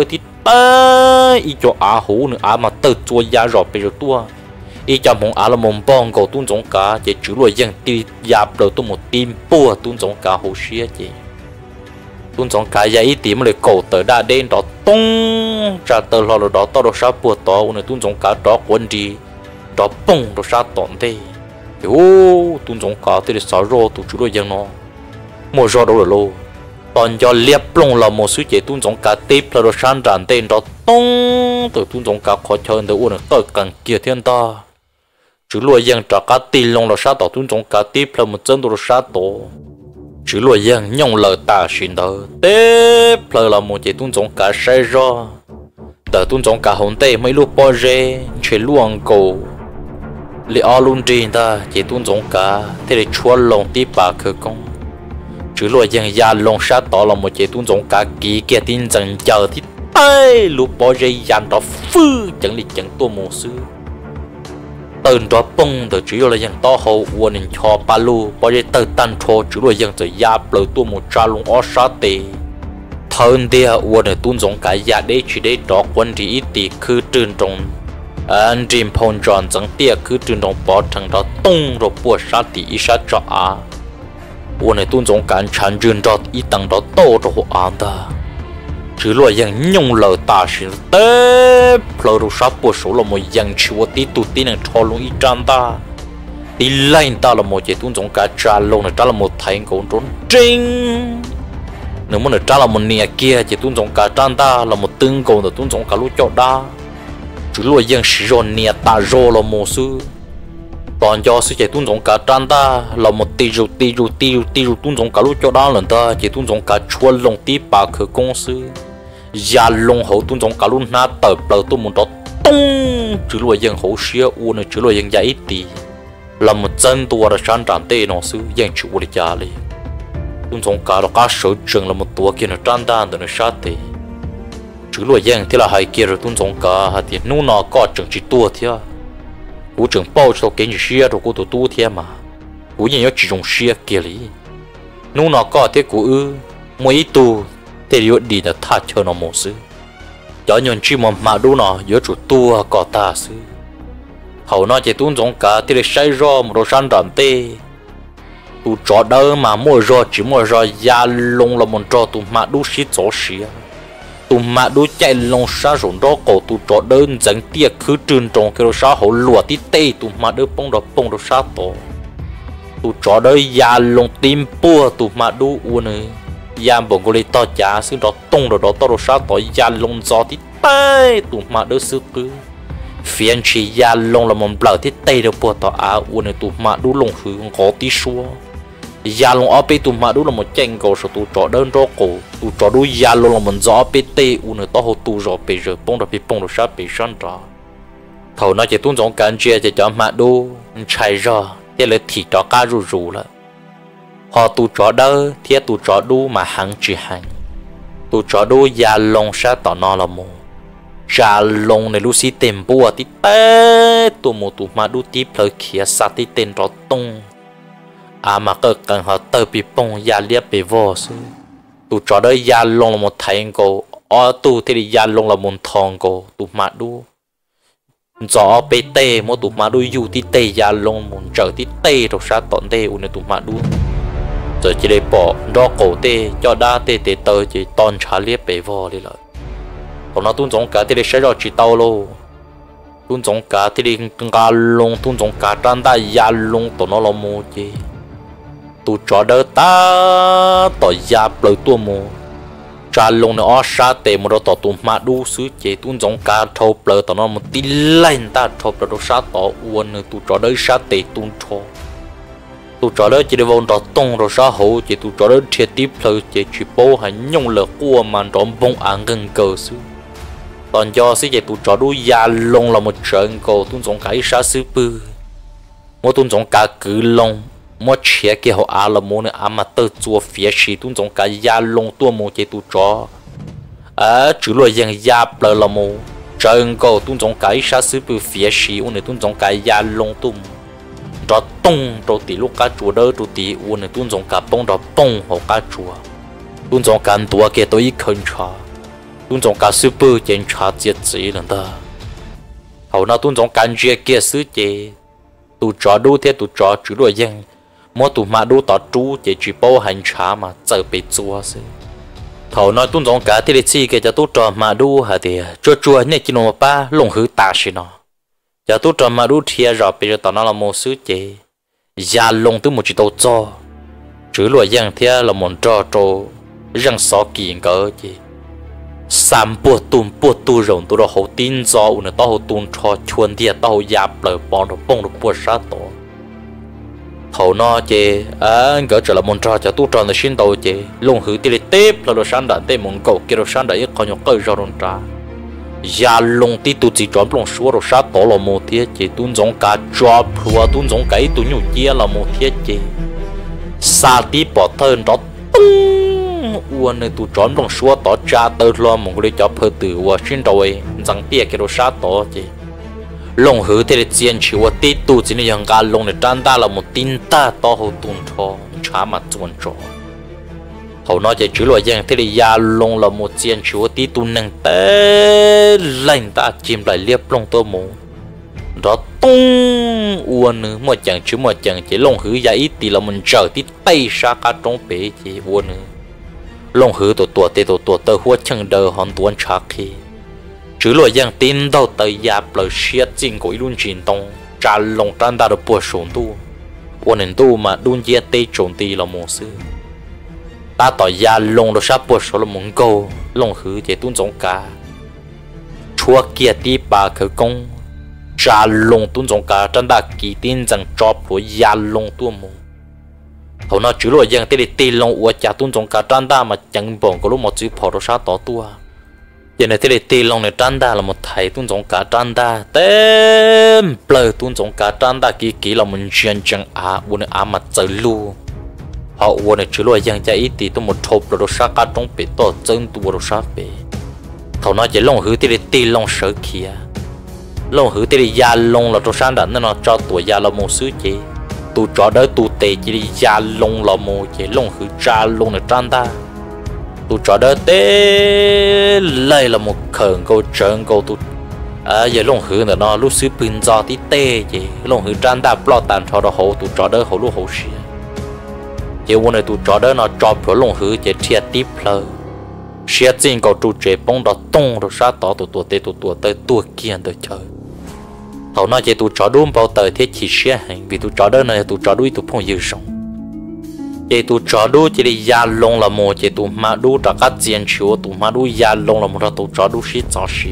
ta ý cho á hú nữa á mà tự chua ya rồi bây giờ tua ý cho mong á là mong bong cầu tuôn giống cá chỉ chữ lùi dân ti dạp đầu tôi một tim bùa tuôn giống cá hồ xía chị tuôn giống cá ya ý tìm lại cầu tới đa đen đó tung ra từ lò đó to đó sao bùa to nữa tuôn giống cá đó quấn đi đó bông đó sao tổn thế ô tuôn giống cá thì sao rồi tụi chữ lùi dân nó mua rồi đâu rồi lô còn cho liệp lông là một số chế tuôn giống cá tiếp là đồ san tràn tên đó tung từ tuôn giống cá khó chơi từ uốn tới càng kia thiên ta chữ lùi dân trả cá tiền lông là sát tổ tuôn giống cá tiếp là một chân đồ sát tổ chữ lùi dân nhông lời ta xin đó tiếp là một chế tuôn giống cá say ro từ tuôn giống cá hồng tê mấy lúc bao giờ chế luồng cổ li ao luôn trên ta chế tuôn giống cá thế để chua lông tiếp bà khởi công chữ lùi dân ya lông sát tỏ là một chế tuôn giống cá kỹ kia tin rằng chờ thì tay lúc bỏ dây dàn đó phư chẳng lịch chẳng tua mồ sư tên đó bông từ chữ lùi dân to hậu uốn nên cho ba lu bỏ dây từ tan cho chữ lùi dân từ ya bờ tua một cha lông ở sát tề thân địa uốn nên tuôn giống cá ya để chỉ để đó quân thì ít thì cứ trơn trong anh chim phong tròn chẳng tia cứ trơn trong bỏ thằng đó tung rồi bùa sát thì ít sát cho á uốn này tuôn giống cán chán duyên cho ít tăng đó tô cho họ ăn ta chứ loại dạng nhung lời ta xin tép lời đồ sắp bữa số là một dạng chịu tí tụt tí năng cho luôn ít tràn ta tí lên ta là một chế tuôn giống cá trà lông này ta là một thành cổ trốn trinh nếu mà ta là một nè kia chế tuôn giống cá tràn ta là một tương cổ là tuôn giống cá lú chọt đa chứ loại dạng sử dụng nè ta rô là một sư còn do sự chạy tuôn giống cá tràn ta là một tỷ rượu tuôn giống cá lú cho đó lần ta chạy tuôn giống cá chua lông tí bà khởi công sư gia lông hậu tuôn giống cá lú na tập đầu tôi muốn đó tung chữ loại dân hậu xía u này chữ loại dân giá ít tí là một chân tua là san tràn tê nó sư dân chịu đi cha đi tuôn giống cá là cá sấu trường là một tua kia là tràn ta từ nó sát tê chữ loại dân thì là hai kia rồi tuôn giống cá hạt tiền nu nó có trường chỉ tua thế cú trưởng bao cho cái gì xia rồi cú tụt tu thế mà cú nhìn nhớ chỉ dùng xia kia lý nung nó có thế cú mỗi tu thế điều đi là thà cho nó một sự cho nhân chi mà đu nó nhớ chủ tu có ta sự hầu nó chỉ tuôn giống cả thế để sai ro một đồ san đàn tê tu chó đỡ mà mua ro chỉ mua ro ya lông là một trò tu mà đu xí chó xía tụi mà đôi chạy lòng xa rộn đó cổ tụi trọ đơn dẫn tia cứ trơn trong cái xã hội lùa tí tê tụi mà đôi bông đó xa tổ tụi trọ đôi già lòng tim bùa tụi mà đôi uốn này già bông cô lấy to giá xứ đó tung đó to đó xa tổ già lòng gió tí tê tụi mà đôi sư cứ phiền chỉ già lòng là một bờ tí tê đó bùa to uốn này tụi mà đôi lòng hướng có tí xua già lông ở bên tụi mà đúng là một chân cầu số tụi trọ đơn rô cổ tụi trọ đuôi già lông là một gió bên tê u nữa to hồ tụi rồi bây giờ bông được bị bông được sát bị săn trọ thầu nó chỉ tuôn giống cán chia chỉ cho mà đu chạy ra thế là thịt trọ cá rù rù là họ tụi trọ đỡ thế tụi trọ đu mà hàng chỉ hàng tụi trọ đuôi già lông sát tỏ nó là một già lông này lucy tìm bùa tí té tụi mà đu tiếp lời kia sát tí tên trọ tung mà cơ cần họ tự bị bông ya liệp bị vô sư tụ trò đó ya lông là một thành cổ tụ thì ya lông là một thòng cổ tụ mà đu gió bê tê mỗi tụ mà đu yu tí tê ya lông một trở tí tê rồi sát tọn tê u này tụ mà đu rồi chỉ để bỏ đó cổ tê cho đa tê tê tơ chỉ toàn trả liệp bị vô đi lại còn nó tuôn giống cả thì để sẽ rồi chỉ tao luôn tuôn giống cả thì để cá lông tuôn giống cả tràn ta ya lông tụ nó là một gì tụi trò đỡ ta tỏi giáp lời tua mù trà lông nó ở xa tệ một đó tỏ tụi mà đu xứ chế tuôn giống cá thâu lời tỏ nó một tí lên ta thâu lời đó xa tỏ uốn nữa tụi trò đỡ xa tệ tuôn cho tụi trò đỡ chỉ để vòng đó tung rồi xa hậu chế tụi trò đỡ thiệt tiếp lời chế chỉ bố hay nhung lợn cua mà đón bông án gần cờ xứ còn do xứ chế tụi trò đu già lông là một trận cầu tuôn giống cá xa xứ bư mỗi tuôn giống cá cứ lông mỗi chia cái họ là một nơi mà tự chùa phía sĩ tuôn giống cả gia lông tua một chế tu chó chữ loại dạng gia bờ là một trận cầu tuôn giống cái sát xứ bự phía sĩ u này tuôn giống cái gia lông tum đó tung đó tí lúc cá chùa đỡ tụ tí u này tuôn giống cả bông đó bông họ cá chùa tuôn giống cả tua kia tôi ít khẩn trò tuôn trong cả super trên trả chết gì lần đó hầu nào tuôn trong cảnh chia kia xứ chế tụ trò đu thế tụ trò chữ đuổi dân mỗi tụ mà đu tỏ chú chế chỉ bao hành trả mà giờ bị chua xứ thầu nói tuôn trong cả thì chi cái cho tụ trò mà đu hả thì cho chua này chỉ nó ba lồng hư ta xí nó cho tụ trò mà đu thiệt rồi bây giờ tao nó là một xứ chế già lồng từ một chỉ tàu cho chữ đuổi dân thế là một trò răng xó kiện cỡ chứ sam bùa tu rồng tu đó hậu tin do nó tao hậu tuôn cho chuồn thì tao giáp lời bọn nó bông nó bùa sát tổ thầu nó chứ anh cỡ trở là một trò cho tu tròn là xin đầu chứ lùng hử thì tiếp là đồ sáng đạn tê mông cầu kia đồ sáng đạn còn nhóc cỡ rồi trả già lùng tí tu chỉ chọn lùng số đồ sát tổ là một thiết chứ tuôn giống cả job rồi tuôn giống cái tu nhủ chia là một thiết chứ sa tí bỏ thân đó uốn này tụ trốn trong xua tỏ cha tơ lo một cái chó phơi từ uốn xin đôi rằng tia cái đồ sát tỏ chứ lồng hử thì chiến chịu tí tụ chỉ nên cả lồng này tràn ta là một tin ta to hồ tuôn cho trả mặt tuôn cho hầu nói chỉ loại dạng thì là lồng là một chiến chịu tí tụ năng té lạnh ta chìm lại liệp lồng tô mù đó tung uốn nữa một chẳng chỉ lồng hử giá ít thì là mình chờ tí tay xa cả trong bể chỉ uốn nữa lồng hử tổ tơ hoa chân đời hoàn toàn chắc khi chứ loại dạng tin đâu tới giáp lời siết chính của luôn truyền tông trả lồng tràn đã được bùa sốn tu uốn nên tu mà đun chia tê trốn tì là một sự ta tỏ ra lồng được sắp bùa số là một câu lồng hử chỉ tuôn giống cả chúa kia tí bà khởi công trả lồng tuôn giống cả tràn đã kỳ tin rằng cho của gia lồng tu mù hầu nó chữ loại dạng tê lồng uất trả tuôn giống cả tràn đã mà chẳng bọn có lúc một chữ phò đồ sát tỏ tua giờ này tê lồng này tràn đã là một thầy tuôn giống cả tràn đã tên bờ tuôn giống cả tràn đã kỳ là mình chuyên chẳng uất này mà chơi lu họ uất này chữ loại dạng chạy ít thì tôi một thộp đồ sát cả trong bể to chân tu đồ sát bể hầu nó chỉ lồng hứ tê lồng sợ kia lồng hứ tê gia lồng là đồ sát đã nên nó cho tuổi gia là một xứ chế tu cho đỡ tu tệ chỉ gia lông là một chỉ lông hư gia lông là tràn ta tu cho đỡ tê lấy là một khẩn câu trơn câu tu giờ lông hư là nó lúc xứ pin do tí tê chỉ lông hư tràn ta lo tàn cho đó hậu tu cho đỡ hậu lúc hậu xia chỉวันnày tu cho đỡ nó cho pro lông hư chỉ thiệt tiếp lơ xia chính câu tu chế bông đó tung rồi sát tỏ tu tê tu tới tu kia tới chơi hầu nói chỉ tụ chó đun bao tờ thế chỉ xe hành vì tụ chó đó này tụ chó đuôi tụ phong dư sống chỉ tụ chó đuôi chỉ là gia lông là một chỉ tụ mà đuôi trả các chiến chúa tụ mà đuôi gia lông là một là tụ chó đuôi xí chó xí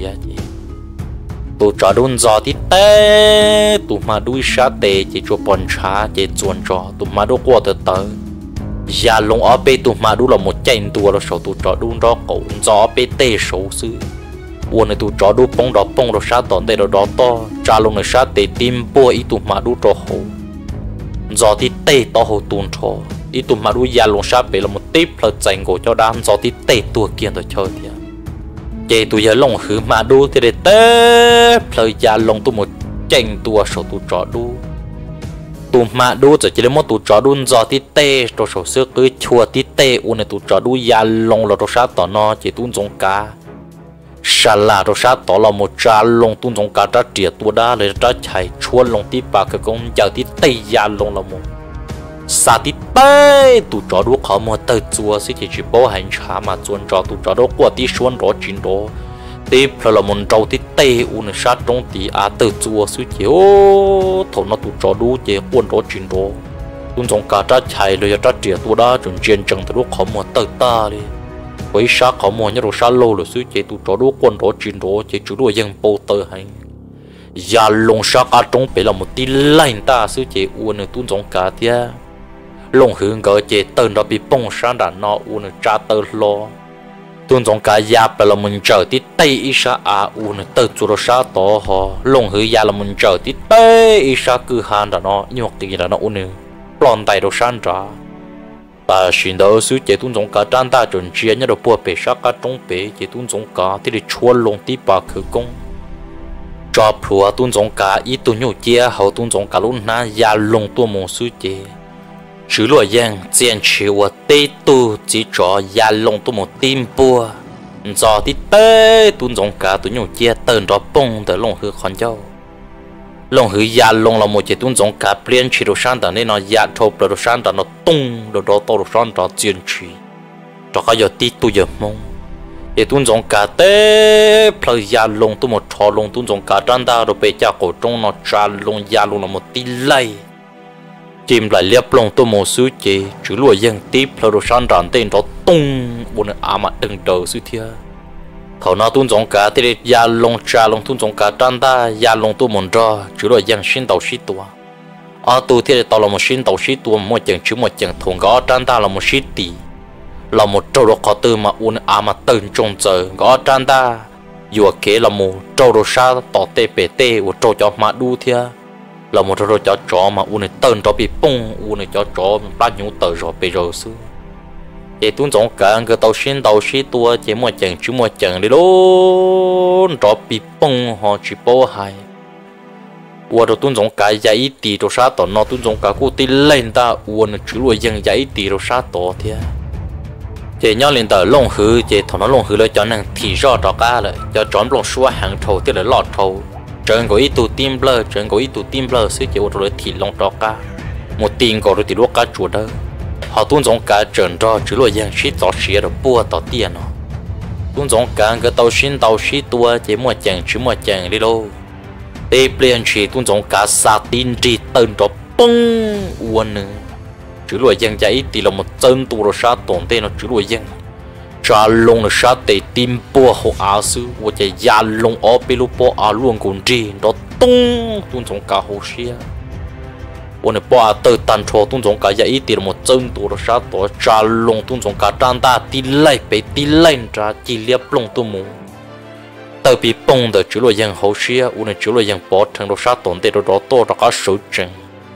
tụ chó đun gió tí té tụ mà đuôi sát tê chỉ cho bòn chá chỉ chuồn chó tụ mà đuôi qua tới gia lông ở bên tụ mà đuôi là một chén tụ là số tụ chó đun đó cổ gió bên tê số xứ uốn này tụ chó đu bông đó sát tòn đây đó to cha lông này sát để tim bua ít tụ mà đu cho hồ gió thì tê to hồ tuôn cho ít tụ mà đu già lông sát về là một tiếp là dành của cho đám gió thì tê tua kia rồi chơi thì chế tụ già lông hứ mà đu thì để tê là già lông tụ một chành tua số tụ chó đu tụ mà đu chỉ là một tụ chó đu gió thì tê cho số xưa cứ chua thì tê uốn này tụ chó đu già lông là cho sát tòn nó chỉ tuôn giống cá sa la rồi sát tỏ là một trà lông tuôn trong cả trà triệt tua đá lấy trà chạy chua lông tí bạc cái con giờ tí tây gia lông là một sa tí tây tụ chó đuốc họ một tờ chua sẽ chỉ bao hành trả mà chuồn trò tụ chó đuốc qua tí xuân rõ chín đó tiếp là một trâu tí tây u này sát trong tí tờ chua sẽ chỉ ô thầu nó tụ chó đuốc chỉ quân rõ chín đó tuôn trong cả trà chạy lấy trà triệt tua đá chuẩn chiến tranh từ đuốc họ một tờ ta đi với sát họ mua nhớ đồ sát lô là suy chế tụ chó đuốc quân đó chín đó chế chủ đuổi dân bầu tơ hành gia lông sát ở trong bể là một tí lạnh ta suy chế uốn này tuôn giống cả thia lông hướng gỡ chế tơ nó bị bông sáng đàn nó uốn này tra tơ lo tuôn giống cả gia là mình chờ tí tây ít sa uốn này tơ chủ đồ sát to họ lông hướng gia là mình chờ tí tây ít sa cứ han đàn nó nhọc tí đàn nó uốn này plon tay đồ sáng trả bà xin đó suy chế tuôn giống cả tràn ta chuẩn chia nhớ đồ bùa bể sát cả trong bể chế tuôn giống cả thì để chua lông tí bà khử công cho phùa tuôn giống cả ít tuôn nhiều chia hậu tuôn giống cả luôn na gia lông tua mông suy chế chứ loại giang chiến chiều tê tu chỉ cho gia lông tua một tim bùa do tí tê tuôn giống cá tuôn nhung chia tờn đó bông tới lồng hư khăn châu lồng hư ya lồng là một chế tuôn giống cá plien chỉ đồ sang đó nên nó ya thộp đồ sang đó nó tung đồ đó to đồ sang đó chiến trí đó có giờ tí tu giờ mông để tuôn giống cá tê plei ya lồng tu một thò lồng tuôn giống cá trăn ta rồi bị cha cổ trong nó cha lồng ya lồng là một tí lay chìm lại liệp lồng tu một số chế chữ lùi dân tiếp plei đồ sang đó tên đó tung buồn mà đừng đầu suy thiệt thầu nó tuôn giống cá thì ya lồng cha lồng tuôn giống cá trăn ta ya lồng tu một trò chữ lùi dân xin đầu xí tua tu thì tao là một xin đầu xí tua một chừng chữ một chừng thùng gõ trăn ta là một xí tỷ là một trâu đồ có từ mà uốn mà từng trồng giờ gõ trăn ta vừa kế là một trâu đồ sa tỏ tê bể tê một trâu cho mà đu thia là một trâu cho chó mà uốn từng cho bị bung uốn cho chó bắt nhũ tờ rồi bị rồi xứ để tuôn giống cả cái tàu xin tàu xí tua chỉ một chừng chứ một chừng đi luôn cho bị bung họ chỉ bố hai uốn đồ tuôn giống cả giấy tì đồ sa tỏ nó tuôn giống cả cô tì lên ta uốn chữ luôn dân giấy tì đồ sa tỏ thia chỉ nhau lên tờ lông hư chỉ thằng nó lông hư lấy cho năng thì rõ đó cả lại cho chọn lông xua hàng thầu thì là lọt thầu trên có ít tụ tim blur trên có ít tụ tim blur xí chỉ rồi thì lông đó cả một tiền có rồi thì lúc cá chuột đó họ tuôn giống cá trơn đó chứ lo giang xí tỏ xía rồi bua tỏ tiền nó tuôn giống cá cái tàu xí tua chỉ một chàng chứ một chàng đi đâu tê plien chỉ tuôn giống cá sa tin chỉ tên đó bung uốn nữa chữ lùi dân giấy thì là một chân tu rồi sát tổn tên nó chữ lùi dân trả lông là sát để tim bùa hộ áo sư và chạy gia lông ở bên lúc bùa áo luôn còn gì đó tung trong cả hồ xia và này bùa từ tàn trò tung trong cả giấy thì là một chân tu rồi sát tổ trả lông tung trong cả tràn ta tí lấy bị tí lên trả chỉ liệp lông tu mù từ bị bông từ chữ lùi dân hồ xia và này chữ lùi dân bỏ thằng rồi sát tổn tên đó to ra cả số chừng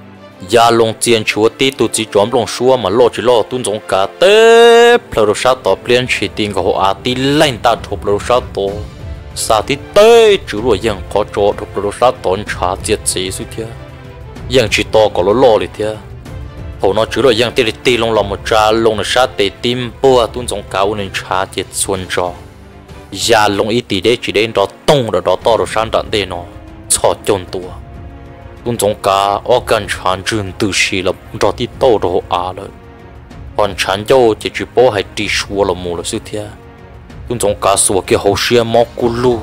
ya long tiền chúa tí tụt chỉ chọn long xua mà lo chỉ lo tuôn giống cả té pleu sát tỏ plien chỉ tiền của họ tí lên ta thục pleu sát tỏ sa tí té chú rồi yang có chỗ thục pleu sát tỏ trả chết gì suy thiệt yang chỉ to có lo đi thiệt họ nó chú rồi yang tí long làm một trà long là sát để tim bua tuôn giống cao nên trả chết xuân trò ya long ít tí đấy chỉ đến đó tông đó to rồi sang đạn đây nó cho chôn tua tuôn giống cá ở gần chán trường từ xí là cho tí tàu đồ rồi còn chán châu chỉ bố hay đi xua là mù là sự thiệt tuôn giống cá xua kia hậu xia mò cú lu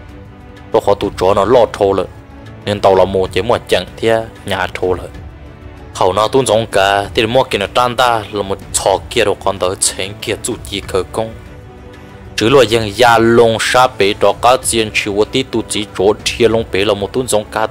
đó họ tụ chó nó lọt thô rồi nên tàu là mù chỉ một chẳng thiệt nhà thô rồi hậu nó tuôn giống cá thì mò kia nó tan ta là một chó kia đồ còn tới chén kia chủ chỉ khởi công chứ loại dân ya lông sa bể đó cá tiền chịu tí tu chỉ chỗ thiê lông bể là một tuôn giống cá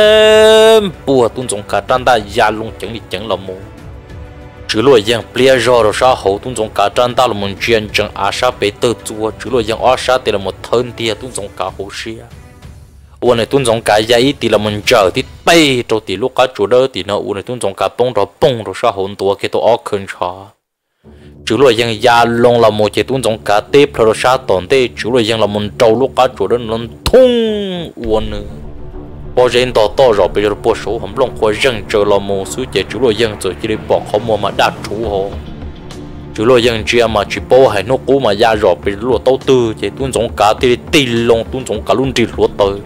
tém bùa tuôn giống cá trăn ta ya lông chẳng là một chứ loại dân plia rồi rồi sa hậu tuôn giống cá trăn ta là một chuyện chẳng à sa bể tơ chua chứ loại dân ở sa thì là một thân tia tuôn giống cá hồ xia uốn này tuôn giống cá ya ít thì là một chờ thì bay rồi thì lúc cá chủ đỡ thì nó uốn này tuôn giống cá bông rồi sa hậu tua cái tôi ở khẩn chó chú lôi dân ya long là một chế tuôn giống cá tép rồi sát tổn tê chú lôi dân là một trâu lúc cá chủ đó nó thung uốn nữa bao giờ to rồi bây giờ bao số hầm long qua dân chờ là một số chế chú lôi dân rồi chỉ để bỏ không mua mà đạt chú họ chú lôi dân chia mà chỉ bao hay nó cũ mà ya rồi bây giờ tao tư chế tuôn giống cá tê tê long tuôn giống cá luôn chỉ lúa tới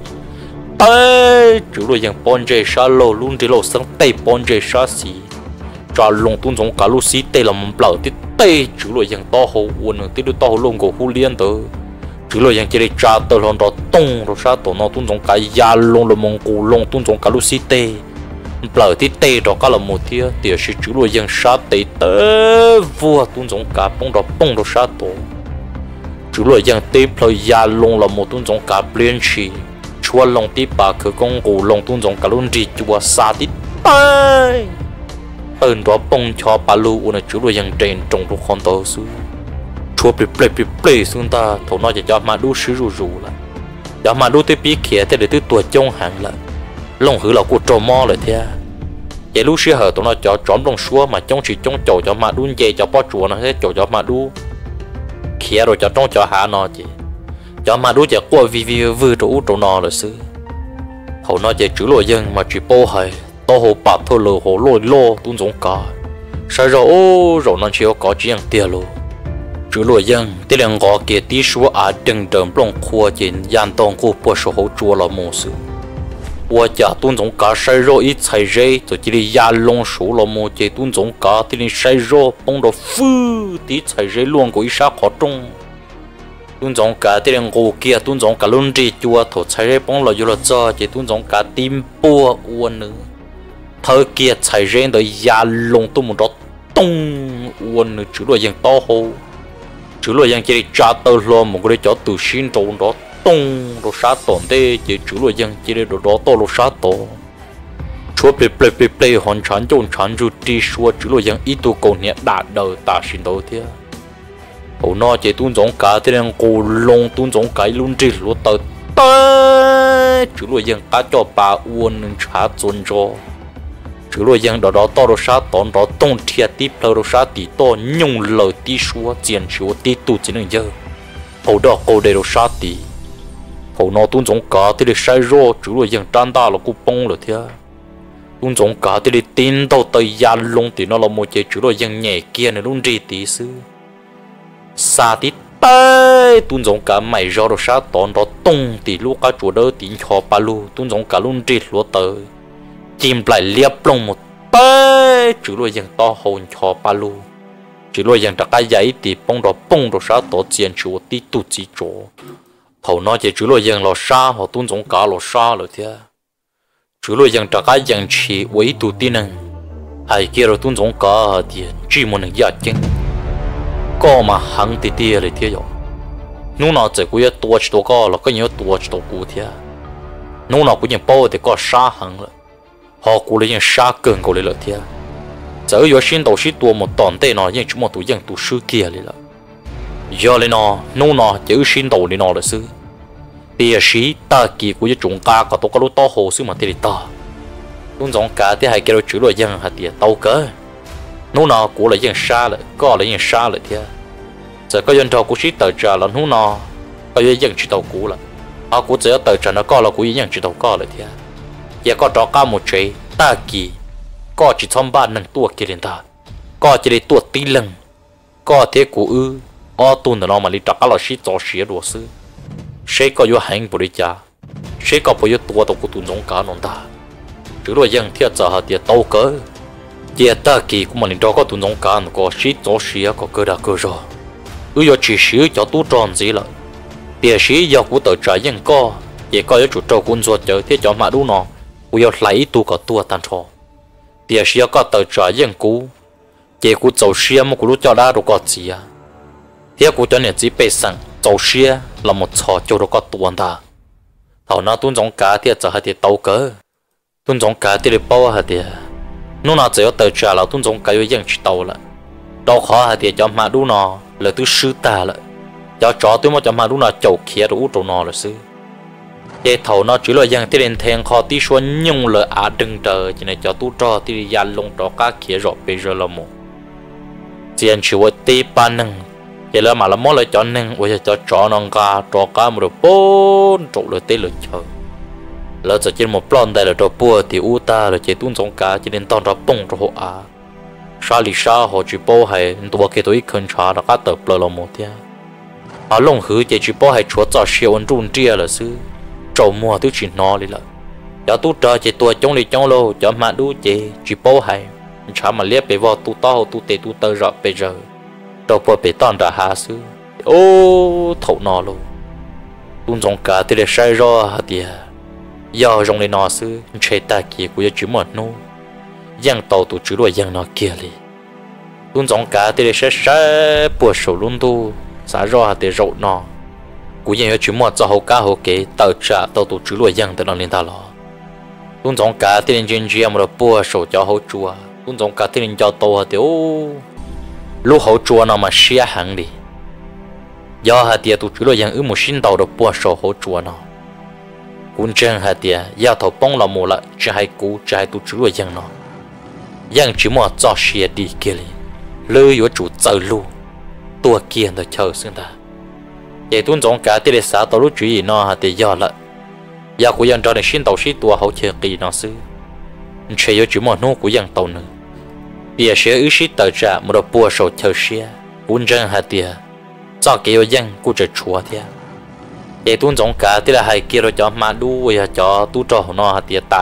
tê chú lôi dân bon chế sa lô luôn chỉ lô sáng tê bon chế sa xí cho lông tuôn giống cá lu xí tê là một bờ tê tê chú lôi dân to hồ uốn tê đôi to hồ lông của hu liên tới chú lôi dân chỉ để trả tờ lon đó tung rồi sao tổ nó tuôn giống cá ya lông là mông cổ lông tuôn giống cá lu xí tê bờ tê tê đó cá là một thia thì是chú lôi dân sát tê tê vua tuôn giống cá bông đó sát tổ chú lôi dân tê bờ ya lông là một tuôn giống cá plien chi chua lông tê bà khởi công cổ lông tuôn giống cá luôn gì chua sa tê tê ơn đó bông cho bà lu uốn chú lôi dân trên trong lúc con tàu xuống chua plei xuống ta thầu nói cho mà đu sứ rù là cho mà đu tới bí kia thế để tới tuổi trông hàng là lông hử là của trò mò lại thế vậy lúc xưa hở tụi nó cho trốn lông xua mà trong chỉ trong chậu cho mà đun dây cho bó chùa nó thế chậu cho mà đu kia rồi cho trong cho hạ nó chị cho mà đu chỉ qua vi vừa trổ nó là xứ thầu nói chỉ chú lôi dân mà chỉ bố hay to hồ bạc thôi lừa hồ lôi lo tuôn giống cá sao rồi ô rồi nó chỉ có chuyện tiền luôn chữ lụa dân tí liền gõ kia tí số à đừng đờm lông khua trên gian tông của bộ số hậu chùa là mù sư我家tôn种cá晒肉一菜热，就这里压龙熟了么？这tôn种cá这里晒肉，帮到富的菜热乱过一下可中。tôn种cá这里我kia tôn种cá轮地chua thổ菜热帮了有了做，这tôn种cá tim bua uốn nữa。thời kia菜热的压龙都么着咚uốn nữa，只落人多好，只落人这里炸到了么？我哋叫杜心中着。đông đồ sát tổn thế chỉ chủ lo dân chỉ để đồ đó to đồ sát tổ chúa plei hoàn chán chôn chán rồi đi xua chủ lo dân ít tu cầu nhẹ đạt đời ta xin đầu thế hậu nó chỉ tuôn giống cả thế nên cổ lông tuôn giống cái luôn đi luôn tới tới chủ lo dân cá cho bà uốn trả chôn cho chủ lo dân đó to đồ sát tổn đó tông thiệt tiếp đồ sát tí to nhung lời tí xua tiền chúa tí tu chỉ nên giờ hậu đó cổ để đồ sát tí hậu nó tuôn giống cá thì để sai rồi chủ lo dân tràn đa là cú bông rồi thế tuôn giống cá thì để tin đâu tới gian lông thì nó là một chế chủ lo dân nhẹ kia này luôn gì tí xứ xa tí tay tuôn giống cá mày do rồi sát tòn đó tung thì lúc cá chuột đỡ tính cho ba lu tuôn giống cá luôn gì lúa tới chìm lại liệp lông một tay chủ lo dân to hồn cho ba lu chủ lo dân đặt cái giấy thì bông rồi sát tòn tiền chủ tí tu chỉ chỗ hậu nó chỉ chủ lo dân lo xa họ tuôn giống cá lo xa rồi thế chủ lo dân trả cái dân chỉ với tụ tin năng hay kia rồi tuôn giống cá thì chỉ muốn được giá chân có mà hàng thì tiền rồi thế rồi nếu nào chỉ có tua chỉ có là có nhiều tua chỉ có thế nếu nào có nhiều bao thì có xa hàng rồi họ cũng lấy những xa gần của lấy thế giờ có xin đầu xin tua một tòn tệ nó nhưng chúng một tụ dân tụ sư kia lấy là giờ lên nó nếu nào chỉ xin đầu lên nó là sư bây giờ ta kỳ của chúng ta có tôi có lúc to hồ sư mà thì ta luôn giống cả thì hay kêu chữ loại dân hạt tiền tàu cỡ nếu nào của lại dân xa lại có lại dân xa lại thế giờ có dân trâu của sĩ tờ trả là nếu nào có dân chỉ tàu cũ là họ của giờ tờ trả nó có là của dân chỉ tàu có lại thế giờ có trò cả một chế ta kỳ có chỉ thăm ba nâng tua kia lên ta có chỉ để tua tí lần có thế của ở tuần nó mà đi trả cả là sĩ cho sĩ đồ sư sẽ có yếu hành bồi cha sẽ có bồi tua tàu của tuần giống cả non ta chữ loại dân thiết giờ hạt tiền tàu cỡ giờ ta kỳ của mình cho có tuần giống cả nó có sĩ cho sĩ có cơ đa cơ rồi giờ chỉ sĩ cho tu tròn gì là tiền sĩ giờ của tờ trả dân có giờ có yếu chủ trâu quân ruột chờ thiết cho mà đủ nó giờ lấy tu có tua tan trò tiền sĩ có tờ trả dân cũ giờ của giàu sĩ mà của lúc cho đã được có gì à thiết của cho nên chỉ bị sang giàu sĩ là một trò cho được có tuần ta thảo nào tuần giống cả thiết giờ hạt tiền tàu cỡ tuần giống cả thì bao hạt tiền nó nào chỉ có tờ trả là tuần giống cả yêu dân chỉ tàu là đâu khó hạt tiền cho mà đủ nó là thứ sư ta là cho chó tôi mà cho mà đủ nó chậu kia đủ chỗ nó là sư để thầu nó chỉ là dân thì đến thèn khó tí xuân nhung là à đừng chờ chỉ này cho tu cho thì dàn lông cho cá kia rồi bây giờ là một tiền chỉ với tí ba nâng vậy là mà là món lại cho nâng bây giờ cho chó non cá cho cá một bốn chỗ là tí là chờ là giờ trên một plon đây là cho bùa thì u ta là chỉ tuôn giống cá chỉ đến tao cho bông cho họ à sao lý sao họ chỉ bao hay tụi kia tôi khẩn trả là cá tập là một thế à lông hứ chỉ bao hay chúa cho siêu ấn trung chia là sư trâu mua thứ chỉ nó đi là cho tu trời chỉ tua trong đi trong lô cho mà đu chỉ bao hay chả mà liếc về vào tu to tu tê tu tơ rõ bây giờ đâu bao bị toàn ra hà sư ô thầu nó luôn tuôn giống cá thì để sai rõ hả tiệt giờ trong này nó sư chơi ta kia của chỉ một nô giang tàu tụ chữ đuổi giang nó kia đi tuôn giống cá thì để sẽ bùa sầu luôn tu xả rõ để rậu nó của giang chỉ một cho hậu cá hậu kế tàu trả tàu tụ chữ đuổi giang để nó lên ta lo tuôn giống cá thì lên trên mà bùa sầu cho hậu chùa tuôn giống cá thì lên cho tàu thì ô lúc hậu chùa nó mà xia hàng đi giờ hạt tiền tụ chữ đuổi giang một xin tàu được bùa sầu hậu chùa nó quân chân hạt tiền giao thầu bông là một lại chỉ hai cú chỉ hai tụ chữ đuổi giang nó giang chỉ một cho xia đi kia đi lưới yếu chủ chờ lu tua kia nó chờ xương ta vậy tuôn giống cả thì để xả tàu lúc chú ý nó hạt tiền do lại giờ của giang cho nên xin tàu xí tua hậu chờ kỳ nó xứ chơi yếu chỉ một nô của giang tàu nữa bây giờ sẽ ứ xí tàu trả một đợt bùa sầu chờ xia quân chân hạt tiền cho kêu dân cú chơi chúa thế để tuôn giống cả thì là hai kia rồi cho mà đu ya cho tu trò nó thì ta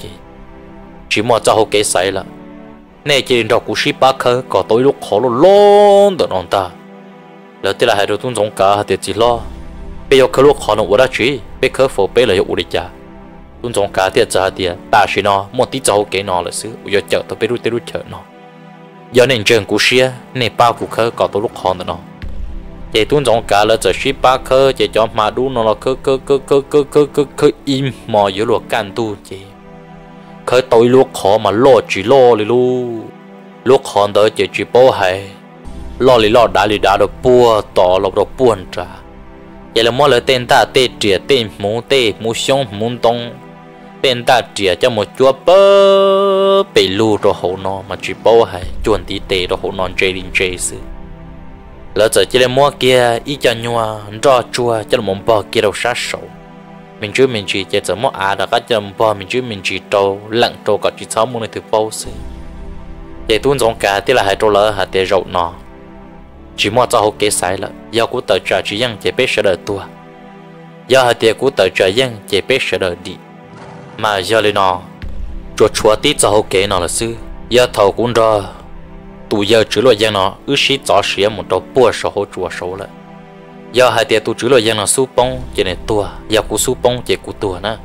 chỉ một cho hậu kế sai là nè chỉ đến cú ship bác khơi có tối lúc khó lo lon được non taแล้วที่เราให้เราตุ้งจงกาเดี๋ยวจีล้อไปยกขลุ่ขอนวัดชีไปขโฟไปเลยอุลิจ่าตุ้งจงกาเดี๋ยวจะเดี๋ยวตาชีนอหมดที่จะเอาเกนอเลยซื้ออุยเจอตัวไปรู้เตรู้เจอนอย้อนเองเจอกูเชียในป้ากูเคยก่อตัวลูกคอนนอเจตุ้งจงกาแล้วจะชีป้าเคยเจจอมมาดูนอเราเคยอิมมออยู่หลวกกันตู้เจเคยตัวลูกขอมาโลจีโลเลยลูกคอนเดอเจจีโป้ให้lo lì đá đồ bùa tỏ lộc đồ buồn trả vậy là mỗi lời tên ta tên mù xông mù tông tên ta trìa cho một chúa bơ bị lù đồ hậu nó mà chỉ bao hay chuẩn tí tê đồ hậu non chơi đình chơi sư lỡ giờ chỉ là mỗi kia ít cho nhua rõ chua cho là một bao kia đâu sát sầu mình chỉ chỉ giờ mỗi đã có cho một bao mình chỉ trâu lặng trâu có chỉ sáu môn này từ bao sư vậy tuôn giống cả thì là hai trâu lỡ hạt tiền rậu nọ chỉ mua cho hậu kế sai là do của tờ trả chỉ dân chỉ biết sợ đời tua do hạt tiền của tờ trả dân chỉ biết sợ đời đi mà do lên nó chúa tí cho hậu kế nó là sư do thầu cũng ra tụ giờ chữ loại dân nó ước sĩ cho xía một đầu bùa sổ hậu chúa sổ lại do hạt tiền tụ chữ loại dân nó su bông chỉ này tua do của su bông chỉ của tua nữa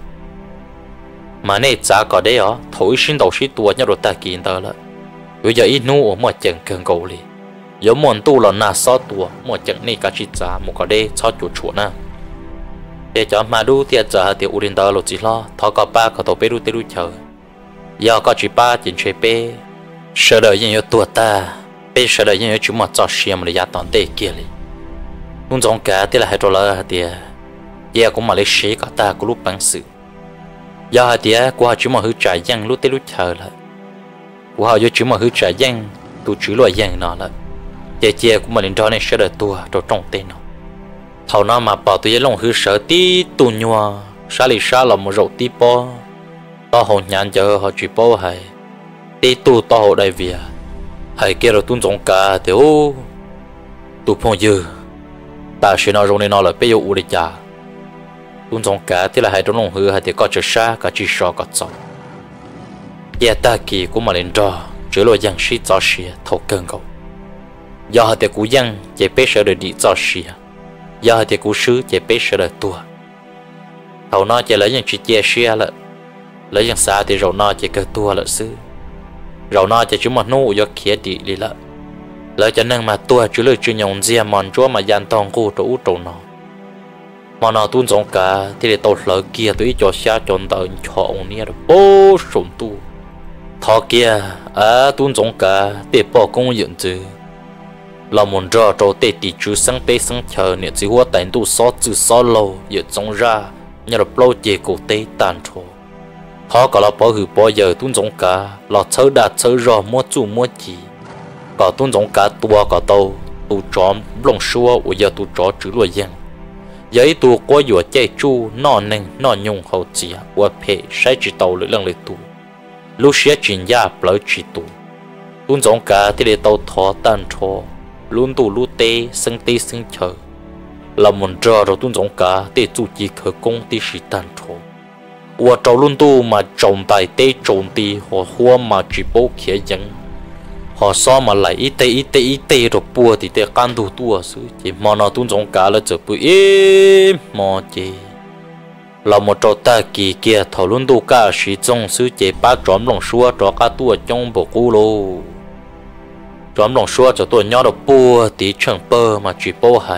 mà này giá có đấy ó thổi sinh đầu sĩ tua nhau rồi ta kiến tờ lại bây giờ ít nu ở mọi trận cơn cầu li giống món tu là na xót tua một trận này cả chỉ giá một cái đây xót chuột na để cho mà đu thì giờ thì urin tờ lột chỉ lo thọ có ba có tổ bê đu tê đu chờ giờ có chỉ ba chuyện chơi bê sợ đời những tua ta bê sợ đời những chúng mà cho xiêm để giá tòn tê kia li luôn giống cả thì là hai trò lơ thì giờ cũng mà lấy xí cả ta cũng lúc bằng sự giờ thì qua chúng mà hư trả dân lúc tê lúc chờ lại của họ chúng mà hư trả dân tu chữ loại dân nó lại chia cũng mà lên đó này sợ đời tua rồi trong tên nó thầu nó mà bảo tôi lòng hư sợ tí tu nhua xa lì xa là một rậu tí po to hồn nhàn chờ họ chỉ po hay tí tu to hộ đại việt hay kia rồi tuôn giống cả thì ô tu phong dư ta sẽ nói rồi nên nó là bây giờ u đi cha tuôn giống cả thì là hai trong lòng hư hay thì có chờ xa cả chỉ so có chọn kia ta kỳ cũng mà lên đó chữ lo dân sĩ cho xìa thầu cơn cầu do họ thì cú dân chỉ biết sợ đời đi cho xìa do họ thì cú sứ chỉ biết sợ đời tua hầu nó chỉ lấy những chuyện chia sẻ là lấy những xa thì rồi nó chỉ cơ tua là xứ rồi nó chỉ chúng mà nô do kia đi đi là lấy cho nên mà tua chứ lời chuyện nhộng gì mòn chúa mà dàn tòng cô trổ trổ nó mà nó tuôn giống cả thì để tàu lỡ kia tôi cho xa chọn tờ cho ông nia rồi bố sủng tu thọ kia tuôn giống cả để bỏ công dụng chứ là muốn ra trâu tê tì chú sang tê sang chờ nè chỉ hoa đánh tu xót chữ xót lâu giờ giống ra nhờ là lâu chè cổ tê tàn trổ thọ cả là bỏ hử bỏ giờ tuôn giống cả là chớ đạt chớ rò mua chủ mua chỉ cả tuôn giống cả tua cả tàu tu tróm lồng xua ở giờ tu tró chữ loại dân giấy tu có dùa chạy chu nọ neng nọ nhung hậu chỉ qua phê sai chỉ tàu lưỡi lần lưỡi tu lúc xé chuyện gia lỡ chỉ tu tuôn giống cả thì để tàu thọ tàn trổ luôn tu lu tê sưng chờ là muốn ra rồi tuôn giống cả để chủ chỉ khởi công ty sĩ tàn trổ và trâu luôn tu mà trồng tài tê trồng tì họ hoa mà chỉ bố khía dân họ so mà lại ít tê rồi bùa thì tê can đủ tua xứ chỉ mà nó tuôn giống cả là chở bự êm mà chỉ là một trâu ta kỳ kia thầu luôn tu cả sĩ trong xứ chỉ ba tróm lòng xua cho cả tua trong bộ cũ lô tróm lòng xua cho tôi nhỏ được bùa tí chẳng bơ mà chỉ bố hay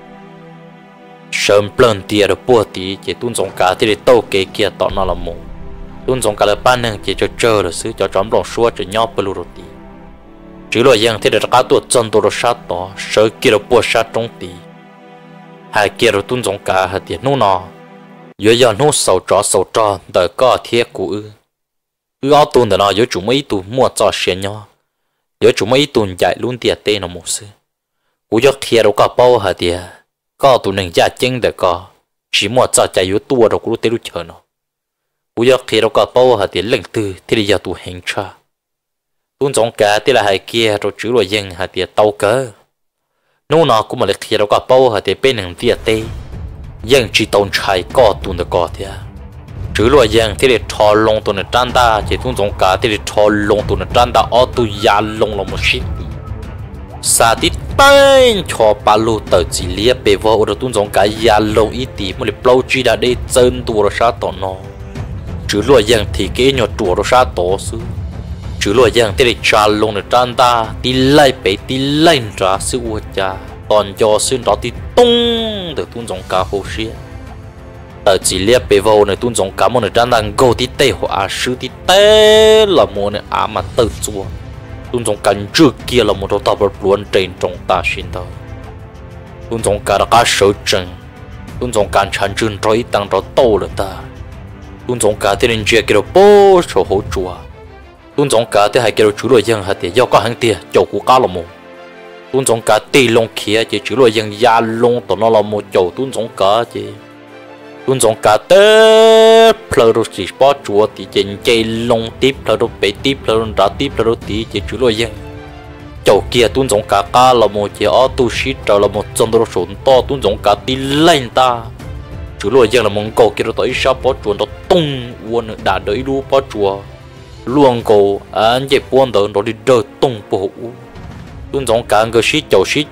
sớm plân tia được bùa tí chỉ tuôn giống cả thì để tàu kế kia tỏ nó là mù tuôn giống cả là ban năng chỉ cho chờ được xứ cho tróm lòng xua cho nhỏ bơ lô tí chỉ lo rằng thì để cả tuổi chân tôi được sát tỏ sợ kia được bùa sát trong tí hai kia được tuôn giống cả hai tiền nô nọ dưới giờ nô sầu trò đợi có thiết của ư tuôn để nó dưới chủ mấy tu mua cho xe nhỏ dưới chủ mấy tuần chạy luôn tiệt tê nó một sự cú giấc kia đâu có bao hả tiệt có tụi mình ra chân để có chỉ mua cho chạy dưới tua đâu cũng tê lúc chờ nó cú giấc kia đâu có bao hả tiệt lần từ thì bây giờ tụi hành cha tuôn giống cả thì là hai kia rồi chữ loại dân hả tiệt tàu cỡ nô nó cũng mà lấy kia đâu có bao hả để bên hàng tiệt têยังchỉ tồn chạy có tuần được có thế chứ loạiยังที่เด็ดทอลงตัวในจันตาเจ้าทุ่งสงกาที่เด็ดทอลงตัวในจันตาอ้อตัวยาลงลงมาชิดสาธิตเป็นชอปาลูเตอร์จีเลียเปว่าอุดตุ้งสงกายาลงอีตีมันเลยเปล่าจีดาได้เจินตัวรสชาต่อนอchứ loại yang thì cái nhỏ chùa nó sát tổ sư chứ loại yang thì để trả lông để tràn ta tí lại bể tí lại trả sư uất cha còn cho sư đó thì tung được tuôn dòng cá hồ xia ở chỉ liệp bể vào này tuôn dòng cá một này tràn đang go tí tê hoa sư tí tê là một này mà tự chùa tuôn dòng cá trước kia là một đầu tàu bật luôn trên trong ta xin thôi tuôn dòng cá đã cá sấu chân tuôn dòng cá chăn chân trói tăng trói tô là ta tuôn giống cá thì nên chia cái đồ bố sổ hỗ chùa tuôn giống cá thì hay cái đồ chú loại dân hạt thì do có hàng tiền chậu của cá là một tuôn giống cá tì lông kia chỉ chú loại dân gia lông tụi nó là một chậu tuôn giống cá chứ tuôn giống cá tết phơi đồ chỉ bỏ chùa thì trên cây lông tiếp phơi đồ bể tiếp phơi đồ đá tiếp phơi đồ tí chỉ chú loại dân chậu kia tuôn giống cá là một chỉ ở tu sĩ trở là một trong đồ sốn to tuôn giống cá tì lên ta chú lùi dân là mong cầu kia tới sao bỏ chuồn đó tung uốn đã đợi lu bỏ chùa luồng cầu anh dẹp buôn đó nó đi đợi tung bộ tuôn giống cả người sĩ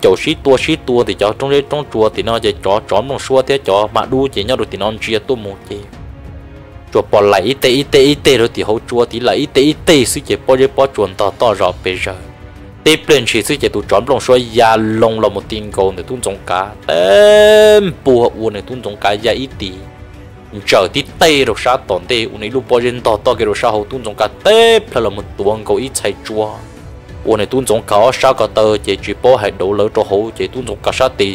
tua thì cho trong đấy trong chùa thì nó chỉ chó một xua thế chó mà đu chỉ nhau rồi thì nó chia tôi một chỉ chùa bỏ lại ít tê rồi thì hậu chùa thì lại ít tê sư chỉ bỏ chuồn to rõ bây giờ tiếp lên chỉ sư chỉ tụ chọn lòng xoay ya lông là một tin cầu để tuôn giống cá em bùa uốn để tuôn giống cá ya ít tí chờ tí tê rồi sát tòn tê uốn ấy lúc bỏ lên to cái rồi sao hậu tuôn giống cá tép là một tuồng cầu ít chạy chua uốn để tuôn giống cá sao cả tờ chỉ bỏ hai đầu lỡ cho hậu chỉ tuôn giống cá sát tí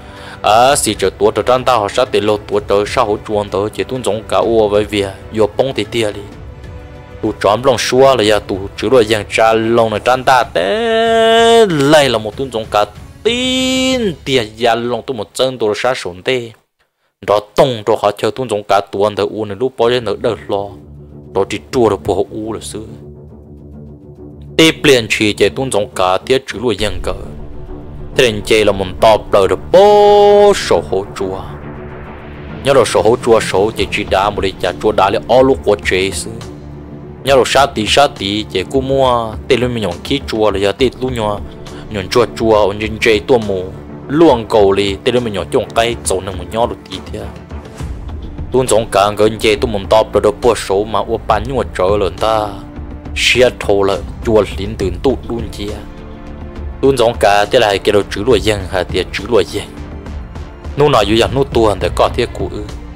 xì chờ tua chờ trang ta họ sát tí lô tua chờ sao hậu chuồn tờ chỉ tuôn giống cá uo với việc vô bông tí tia đi tụ chọn lòng xua là ya tụ chữ rồi yang cha lòng này tràn ta té lại là một tuần giống cả tin tiệt ya lòng tụ một chân tụ sát sồn tê đó tông đó họ chờ tuần giống cả tuần thời u này lúc bao giờ nữa đỡ lo đó chỉ chua được bộ u là xưa tiếp liền chỉ chạy tuần giống cả tiệt chữ rồi yang cỡ thế nên chạy là một top đời được bố sổ hỗ chua nhớ rồi sổ hỗ chua sổ chỉ đá một đi trả chua đá là all lúc của chế xưa nhớ rồi sát tí chỉ cú mua tên luôn mình nhọn khí chua là giờ tên luôn nhọn chua ông nhìn chơi tua mù luồng cầu li tên luôn mình nhọn trồng cây trồng nông một nhọ được tí thế tuôn giống cả người chơi tua mồm to rồi bữa số mà uống bán nhọ trời lớn ta xia thô là chua línตื่น tụt luôn chia tuôn giống cả thế là cái đồ chữ lùi dân hay tiệt chữ lùi dân nô nàoอยู่อย่างnô tua để có thế cụ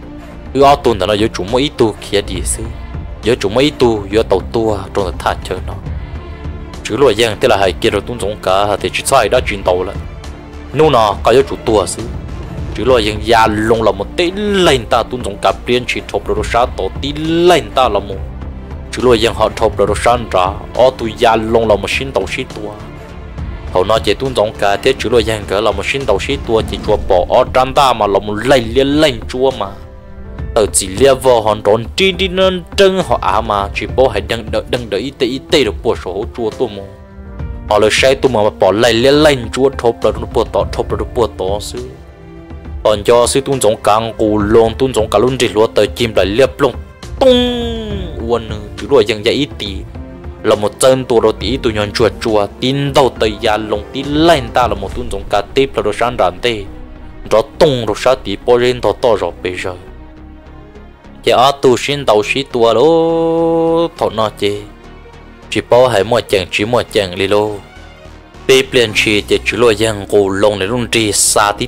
ở tuần là nóอยู่chủ mỗi tu kia đi xứ giờ chúng mấy tu giờ tàu tua trong thời thả chơi nó chứ loại giang thế là hay kia rồi tuôn giống cả thì chỉ sai đã chuyển tàu lại nô nọ có giờ chủ tua xứ chứ loại giang già lông là một tí lên ta tuôn giống cả biến chỉ thộp rồi sát tổ tí lên ta là một chứ loại giang họ thộp rồi san ra ở tu già lông là một xin tàu xí tua hậu nó chỉ tuôn giống cả thế chứ loại giang cả là một xin tàu xí tua chỉ chua bỏ ở tràn ta mà là một lên chua mà ở chỉ lia vào hòn đòn trên đi nên chân họ mà chỉ bỏ hay đăng đợi ít tê được bộ số chua tôi mà họ lời sai tôi mà bỏ lại lên chua thộp là nó bộ tỏ thộp là nó bộ tỏ xứ còn cho sư tuôn giống càng cù lon tuôn giống cả luôn chỉ lúa tới chim lại liệp lông tung uốn chứ rồi dần dậy ít tí là một chân tua đầu tí tôi nhon chua tin đầu tới già lông tí lên ta là một tuôn giống cả tiếp là đồ sáng đàn tê đó tung đồ sát tí bỏ lên to rồi bây giờ chỉ ở tu sinh đầu sĩ tua lố thọ nó chỉ bao hay chỉ mua chàng li lô tiếp liền chỉ lôi giang cổ lông để luôn chỉ xa tí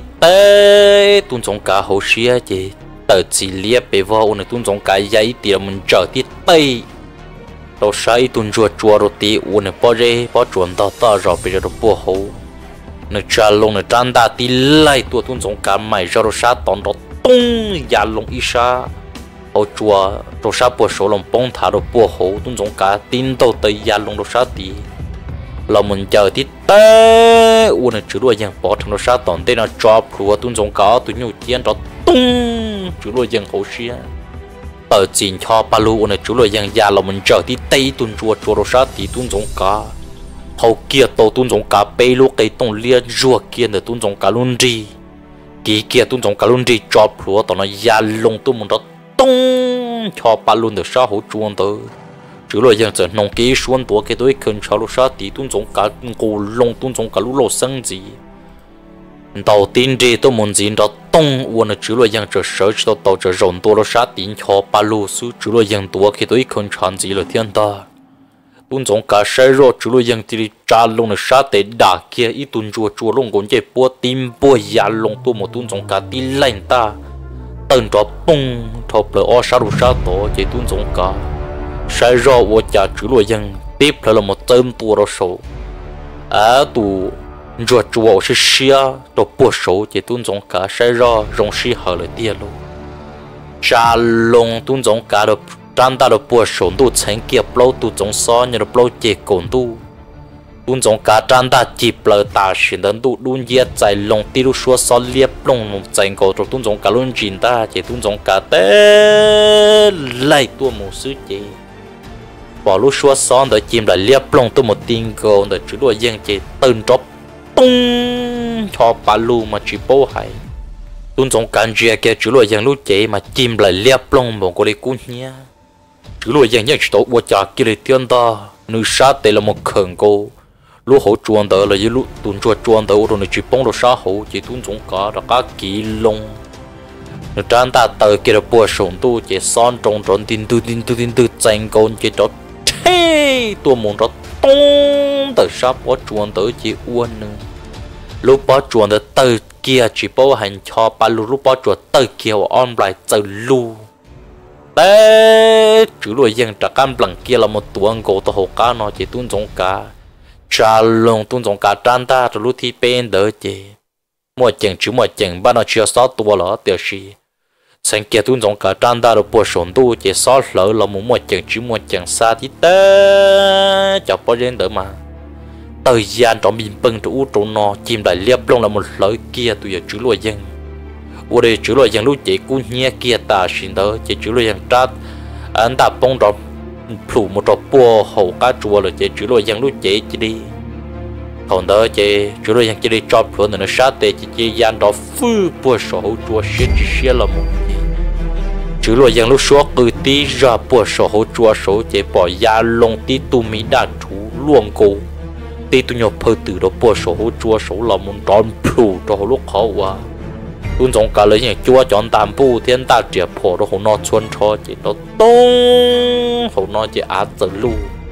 tê tuôn giống cả hậu xía chỉ tờ chỉ liệp bề vào này tuôn giống cả giấy thì là mình chờ tí tây đâu sai tuôn chua rồi tí u này bao chuẩn to rồi bây giờ nó bùa hậu này cha lông này tràn ta tí lại tuôn giống cả mày rồi sát tòn đó tung già lông ít sa hậu chùa rồi sát bùa số lòng bông thả rồi bùa hậu tuôn giống cả tin đầu tới già lông rồi sát tí là mình chờ tí tê u này chữ đuôi giang bỏ thằng nó sát tòn tên là cho phù tuôn giống cả tuôn nhiều tiền đó tung chữ đuôi giang hậu xía ở chín cho palu u này chữ đuôi giang già là mình chờ tí tây tuôn chùa rồi sát tí tuôn giống cả thầu kia tàu tuôn giống cá bê lúc cái tông liên rùa kia để tuôn giống cá luôn đi kỳ kia tuôn giống cá luôn đi cho lúa tao nó ya lông tuôn một đó tung cho ba luôn được sao hỗ chuông tới chứ rồi giờ trở nông kỹ xuân tua cái tôi cần cho lúc sao tí tuôn giống cá cổ lông tuôn giống cá lúa sinh gì đầu tiên đi tôi muốn gì đó tung uốn chứ rồi giờ trở sợ cho tàu trở rộn tua lúc sao tí cho ba lúa su chứ rồi giờ tua cái tôi cần chọn gì là thiên ta tuôn giống cá sấy rồi chứ rồi giờ thì trả lông được sao để đả kia ít tuôn chua lông còn chơi bua tim bua ya lông tua một tuôn giống cá tí lạnh ta từng đó bung thộp lời o sao sao tổ chỉ tuôn giống cá sai rồi我家只落样tiếp了么真多的手都若主要是写都不熟只tuôn giống cá sai rồi容易好了点咯trả lông tuôn giống cá được trang ta được bùa sổn tu thành kia bao tu giống so như được bao chế cồn tu tuôn giống cá trang ta chỉ bờ ta chuyển đến tu đun dễ chạy lông ti lu xua so liệp lông chạy cầu rồi tuôn giống cá luôn chín ta chỉ tuôn giống cá té lại tua một sứ chế bỏ lu xua so để chìm lại liệp lông tu một tiếng cầu để chữ đuôi giang chế từng drop tung cho ba lu mà chỉ bao hay tuôn giống cá kia kia chữ đuôi giang lu chế mà chìm lại liệp lông một cái cún nhia chữ đuôi giang nhất tổ của cha kia là thiên ta nữ sát đây là một khẩn cô lúa hậu chuồn tờ là lúa tuôn chuồn tờ rồi nó chỉ bông đồ sa hậu chỉ tuôn giống cá là cá kỳ lông nó trang ta tờ kia là bùa sồn tu chỉ son trồng tròn tin tư tranh con chỉ đó thế tua muốn đó tung tờ sa bó chuồn tờ chỉ uốn nữa lúc bó chuồn tờ kia chỉ bao hành cho ba lúc bó chuồn tờ kia on lại tờ lu bé chữ đuôi giang trả cam bằng kia là một tuồng cổ tờ hồ cá nó chỉ tuôn giống cá trả lông tuôn giống cá trang ta rồi lúc thi bên đỡ chị mua chừng ba nó chưa sót tua lỡ tiêu xì sáng kia tuôn giống cá trang ta rồi bùa sồn tu chỉ sót lỡ là mua chừng xa tí té cho bao nhiêu đỡ mà thời gian trong miền bưng trụ trụ nó chìm lại liệp lông là một lỡ kia tụi giờ chữ đuôi giang ở đây chữ đuôi giang lúc chị cũng nhẹ kia ta xin đỡ chỉ chữ đuôi giang trát anh ta bông đọt phủ một trò bùa hậu cá chùa là chị chữ đuôi giang lúc chị chỉ đi còn đó chị chữ đuôi giang chỉ đi cho phượng nó sát để chị gian đó phư bùa sổ hậu chùa xế là một chữ đuôi giang lúc số cứ tí ra bùa sổ hậu chùa số chị bỏ da lông tí tu mỹ đa chú luồng cổ tí tu nhộp phơi từ đó bùa sổ hậu chùa số là một tròn phủ cho lúc khó quá tuôn giống cả lấy những chúa chọn tạm bu thiên ta triệt phổ đó hồ nó xuân cho chỉ nó tung hồ nó chỉ áp tự lu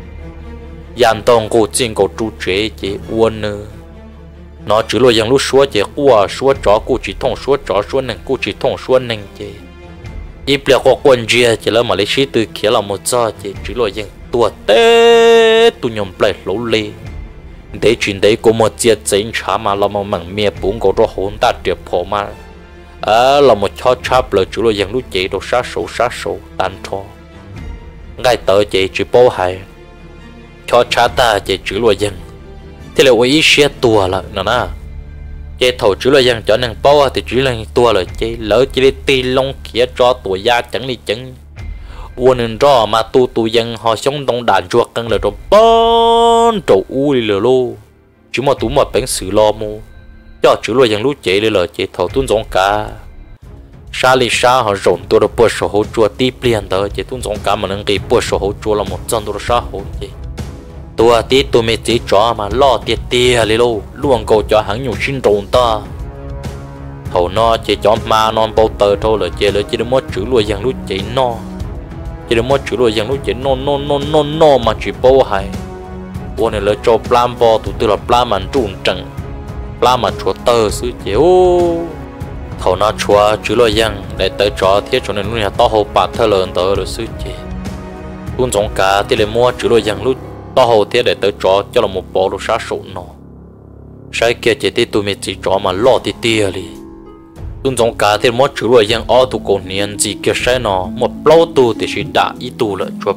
dàn tông cổ chiên cổ trụ chế chỉ uốn nữa nó chỉ lo yang lúc xóa chỉ qua xóa chó cổ chỉ thông xóa chó xóa neng cổ chỉ thông xóa neng chỉ ít bèo có quân chia chỉ là mà lấy sĩ từ kia là một giờ chỉ lo yang tua té tu nhom plei lỗ lê để chuyện đấy có một chiếc giấy trả mà là một mảng mía bún có rõ hỗn ta triệt phổ mà là một cho chắp lời chủ lời lúc chị đồ sát số tan cho ngay tới chị chỉ bao hại cho cha ta chị chủ lời dân thế là ý xe tua là nè chị thầu chủ lời dân cho nên bao thì chủ lời tua là chị lỡ chị đi ti lông kia cho tuổi gia chẳng đi chẳng uốn nên rõ mà tu dân họ sống đông đàn chuột căng là rồi bón trầu u đi lừa lô chứ mà tú mà bánh xử lo mu cho chữ lo dân lúc chế đi lừa chế thầu tuôn giống cá sa li sa họ rộn tôi được bớt số hỗ trợ tí liền đó chế tuôn giống cá mà nâng cái bớt số hỗ trợ là một trăm tôi sa hỗ chế tôi tí tôi mới chỉ cho mà lo tiệt tiệt đi lô luôn cầu cho hắn nhiều xin rộn ta thầu nó chế cho mà non bao tờ thôi là chế được mất chữ lo dân lúc chế no chỉ được mất chữ rồi rằng lúc chỉ no mà chỉ bao hay, bọn này là cho plan bò tụi tôi là plan mà trùn trần, plan mà chúa tơ xứ chéo, thầu nó chúa chữ rồi rằng để tới cho thiết cho nên lúc này to hồ bạc thơ lớn tới rồi xứ chéo, tuôn giống cả thì lại mua chữ rồi rằng lúc to hồ thiết để tới cho là một bộ đồ sát sụn nó, sai kia chỉ tí tụi mình chỉ cho mà lo tí tia đi. tuôn giống cá thì mất chữ rồi yang ở tu cổ niên gì kia sai nó một bao tu thì chỉ đã ít tu了cho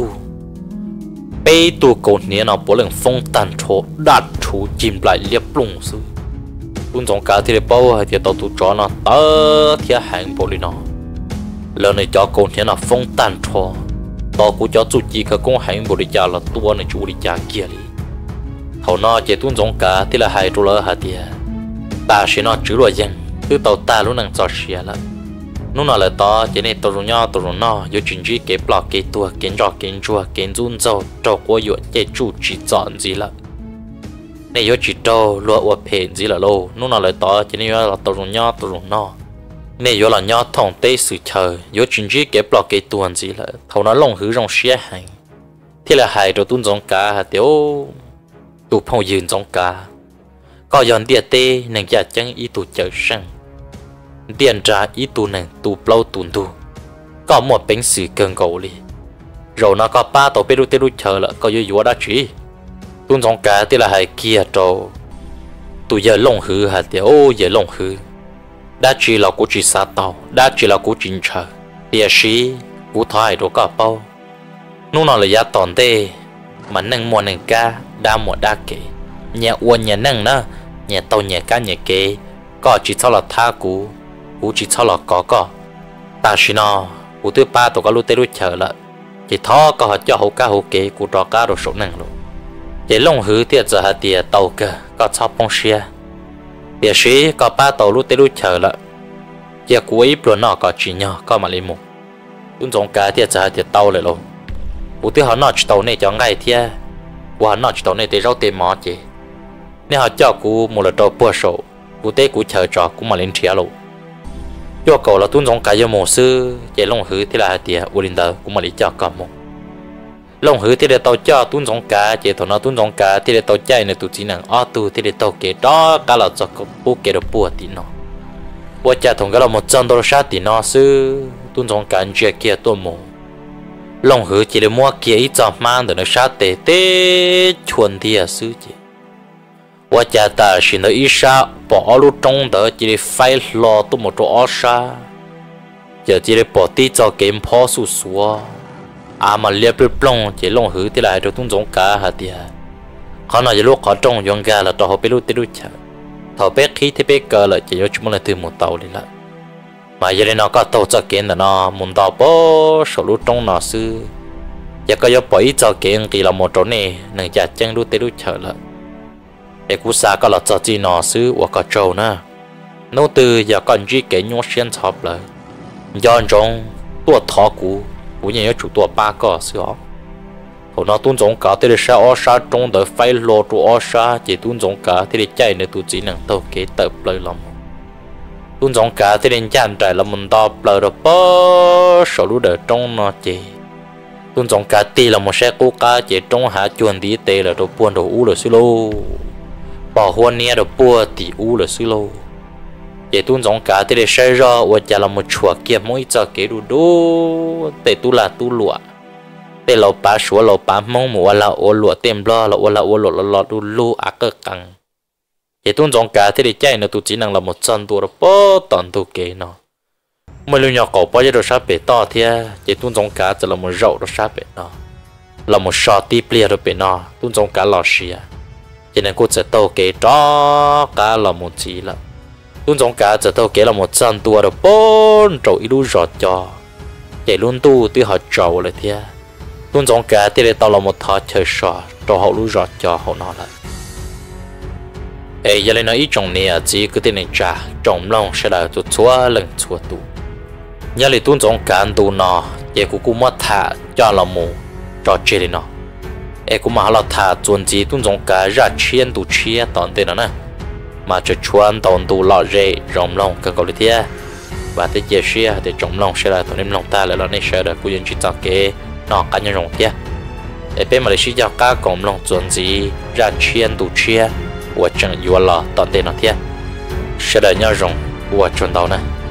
bay tu cổ niên nó bố lần phong tàn thổ đạt chú chìm lại liệp lùng sư tuôn giống cá thì bao thì tao tu cho nó tớ thì hàng bố đi nó lần này cho cổ niên nó phong tàn thổ tao cũng cho chú chỉ cái con hàng bố đi cha là tua này chú đi cha kia đi thầu nó chỉ tuôn giống cả thì là hai đô la hạt tiền ta sẽ nó chữ loại dân từ tàu ta lúc năng cho xia là lúc nào là to chỉ nên tàu rồi nó có chuyện gì cái blog cái tua cái trò cái chua cái run dầu trò của yếu cái chủ chỉ chọn gì là này có chỉ trâu lúa uất phèn gì là lô lúc nào là to chỉ nên là tàu rồi nó này có là nhỏ thòng tê sự chờ có chuyện gì cái blog cái tuần gì là thầu nó lồng hứ trong xia hành thì là hai đồ tuôn giống cả hạt tiêu tụ phongยืน giống cả có dọn địa tê nên giả chẳng ý tụ chờ sang tiền trả ý tụ này tụ lâu tụ tụ có một bánh sự cần cầu li rồi nó có ba tàu bê đu tê đu chờ là có yếu yếu đã chỉ tuôn giống cả thì là hai kia trâu tụ giờ lồng hư hạt tiêu giờ lồng hư đã chỉ là của chỉ sát tàu đã chỉ là của chính chờ địa sĩ của thoại đồ cả bao lúc nào là giá tòn tê mà nâng mua nâng ca đa mua đa kể nhà uốn nhà nâng nữa nhà tàu nhà cá nhà kê có chỉ sau là tha cú chỉ sau là có ta xin nó cú thứ ba tụi có lúc tê lúc chờ lại chỉ thọ có họ cho hậu cá hậu kê cú trò cá đồ số nâng luôn chỉ lông hứ tiệt giờ hạt tiệt tàu cơ có sao bông xia địa sĩ có ba tàu lúc tê lúc chờ lại chỉ cú ấy bữa nọ có chỉ nhỏ có mà lấy một tuôn giống cá tiệt giờ hạt tiệt tàu lại luôn cú thứ họ nọ chỉ tàu này cho ngay thia qua nọ chỉ tàu này để rau tê mỏ chị nên họ cho cú một lần đầu bữa sổ cú tê cú chờ trò cú mà lên chia luôn cho cậu là tuôn giống cá cho một sư chỉ lông hứ thì là tiệt urin tờ cú mà lấy cho cả một lông hứ thì để tàu cho tuôn giống cá chỉ thằng nó tuôn giống cá thì để tàu chạy này tụi chỉ năng ở tu thì để tàu kể đó cá là cho cậu bố kể được bùa tí nó bùa cha thằng cái là 100 đô sát tí nó sư tuôn giống cá chia kia tuôn một lông hứ chỉ để mua kia ít cho mang được nó sát tê tê chuẩn thì à sư chị và cha ta chỉ nói ít sa bỏ lúc trong đó chỉ để phải lo tụ một chỗ sa giờ chỉ để bỏ tí cho game phô su su mà liệp được plong chỉ lông hứ thì lại được tung giống cá hả tiệt họ nói chỉ lúc họ trong dùng gà là tàu họ biết lúc tới lúc chả tàu biết khí thì biết cờ là chỉ có chúng là từ một tàu đi lại mà giờ này nó có tàu cho kiện là nó muốn tàu bó số lúc trong nó sư giờ có bỏ ít cho kiện thì là một chỗ này nâng chả chân lúc tới lúc chả lại để cú sa có là cho chi nó sư hoặc có trâu nè nô từ giờ còn chỉ cái nhốt xuyên chọc lại do trong tua thọ cú nhà có chủ tua ba個sư họ họ nó tuôn giống cả thì để sao ở sa trong đợt phải lo trụ ở sa chỉ tuôn giống cả thì để chạy nữa tụi chỉ năng tàu kế tập lời lòng tuôn giống cả thì để chăn trải là mình đọc lời rồi bó số lúc đợt trong nó chỉ tuôn giống cả thì là một xe cố cá chỉ trong hạ chuẩn tí tê là đồ buồn đồ u là sư lô bỏ huân nia đồ bùa thì u là sư lô để tuôn giống cả thì để xây ra và chả là một chuột kia mỗi giờ kế đủ đủ để tu là tu lụa để lâu ba số lâu ba mong mùa là ô lụa tem lo là ô lụa tu lu cơ căng để tuôn giống cả thì để chạy nó tu chỉ năng là 100 đô rồi bó toàn tu kế nó mới lúc nhỏ cậu bao giờ được sát bể to thì để tuôn giống cả chỉ là một rậu được sát bể nó là một short tip lia được bể nó tuôn giống cả lò xì cho nên cô sẽ tàu kế đó cả là một chỉ là tuôn giống cá giờ tao kể là 100 tua rồi bốn trâu ít đu giọt cho chạy luôn tu từ họ trâu lại thia tuôn giống cá thì để tao là một thọ chơi sò trâu họ đu giọt cho họ nó lại giờ này nói ít trồng nè chỉ cứ tên này trả trồng lòng sẽ là tụt xóa lần xóa tu nhà này tuôn giống cá tu nó giờ cũng mất thả cho là mù cho chơi nó cũng mà họ thả chuẩn gì tuôn giống cá ra chiên tu chia toàn tên nó nè mà cho chuan tồn tụ lọ rễ rộng lòng các câu thia và tới giờ xia để rộng lòng sẽ là tụi em lòng ta lại là này sẽ được quy định chỉ cho cái nó cá nhân rộng thia để bên mà để xí cho cá cộng lòng chuẩn gì ra chiên tụ chia và chẳng yêu là tận tên nó thia sẽ là nhau rộng và chuẩn đầu này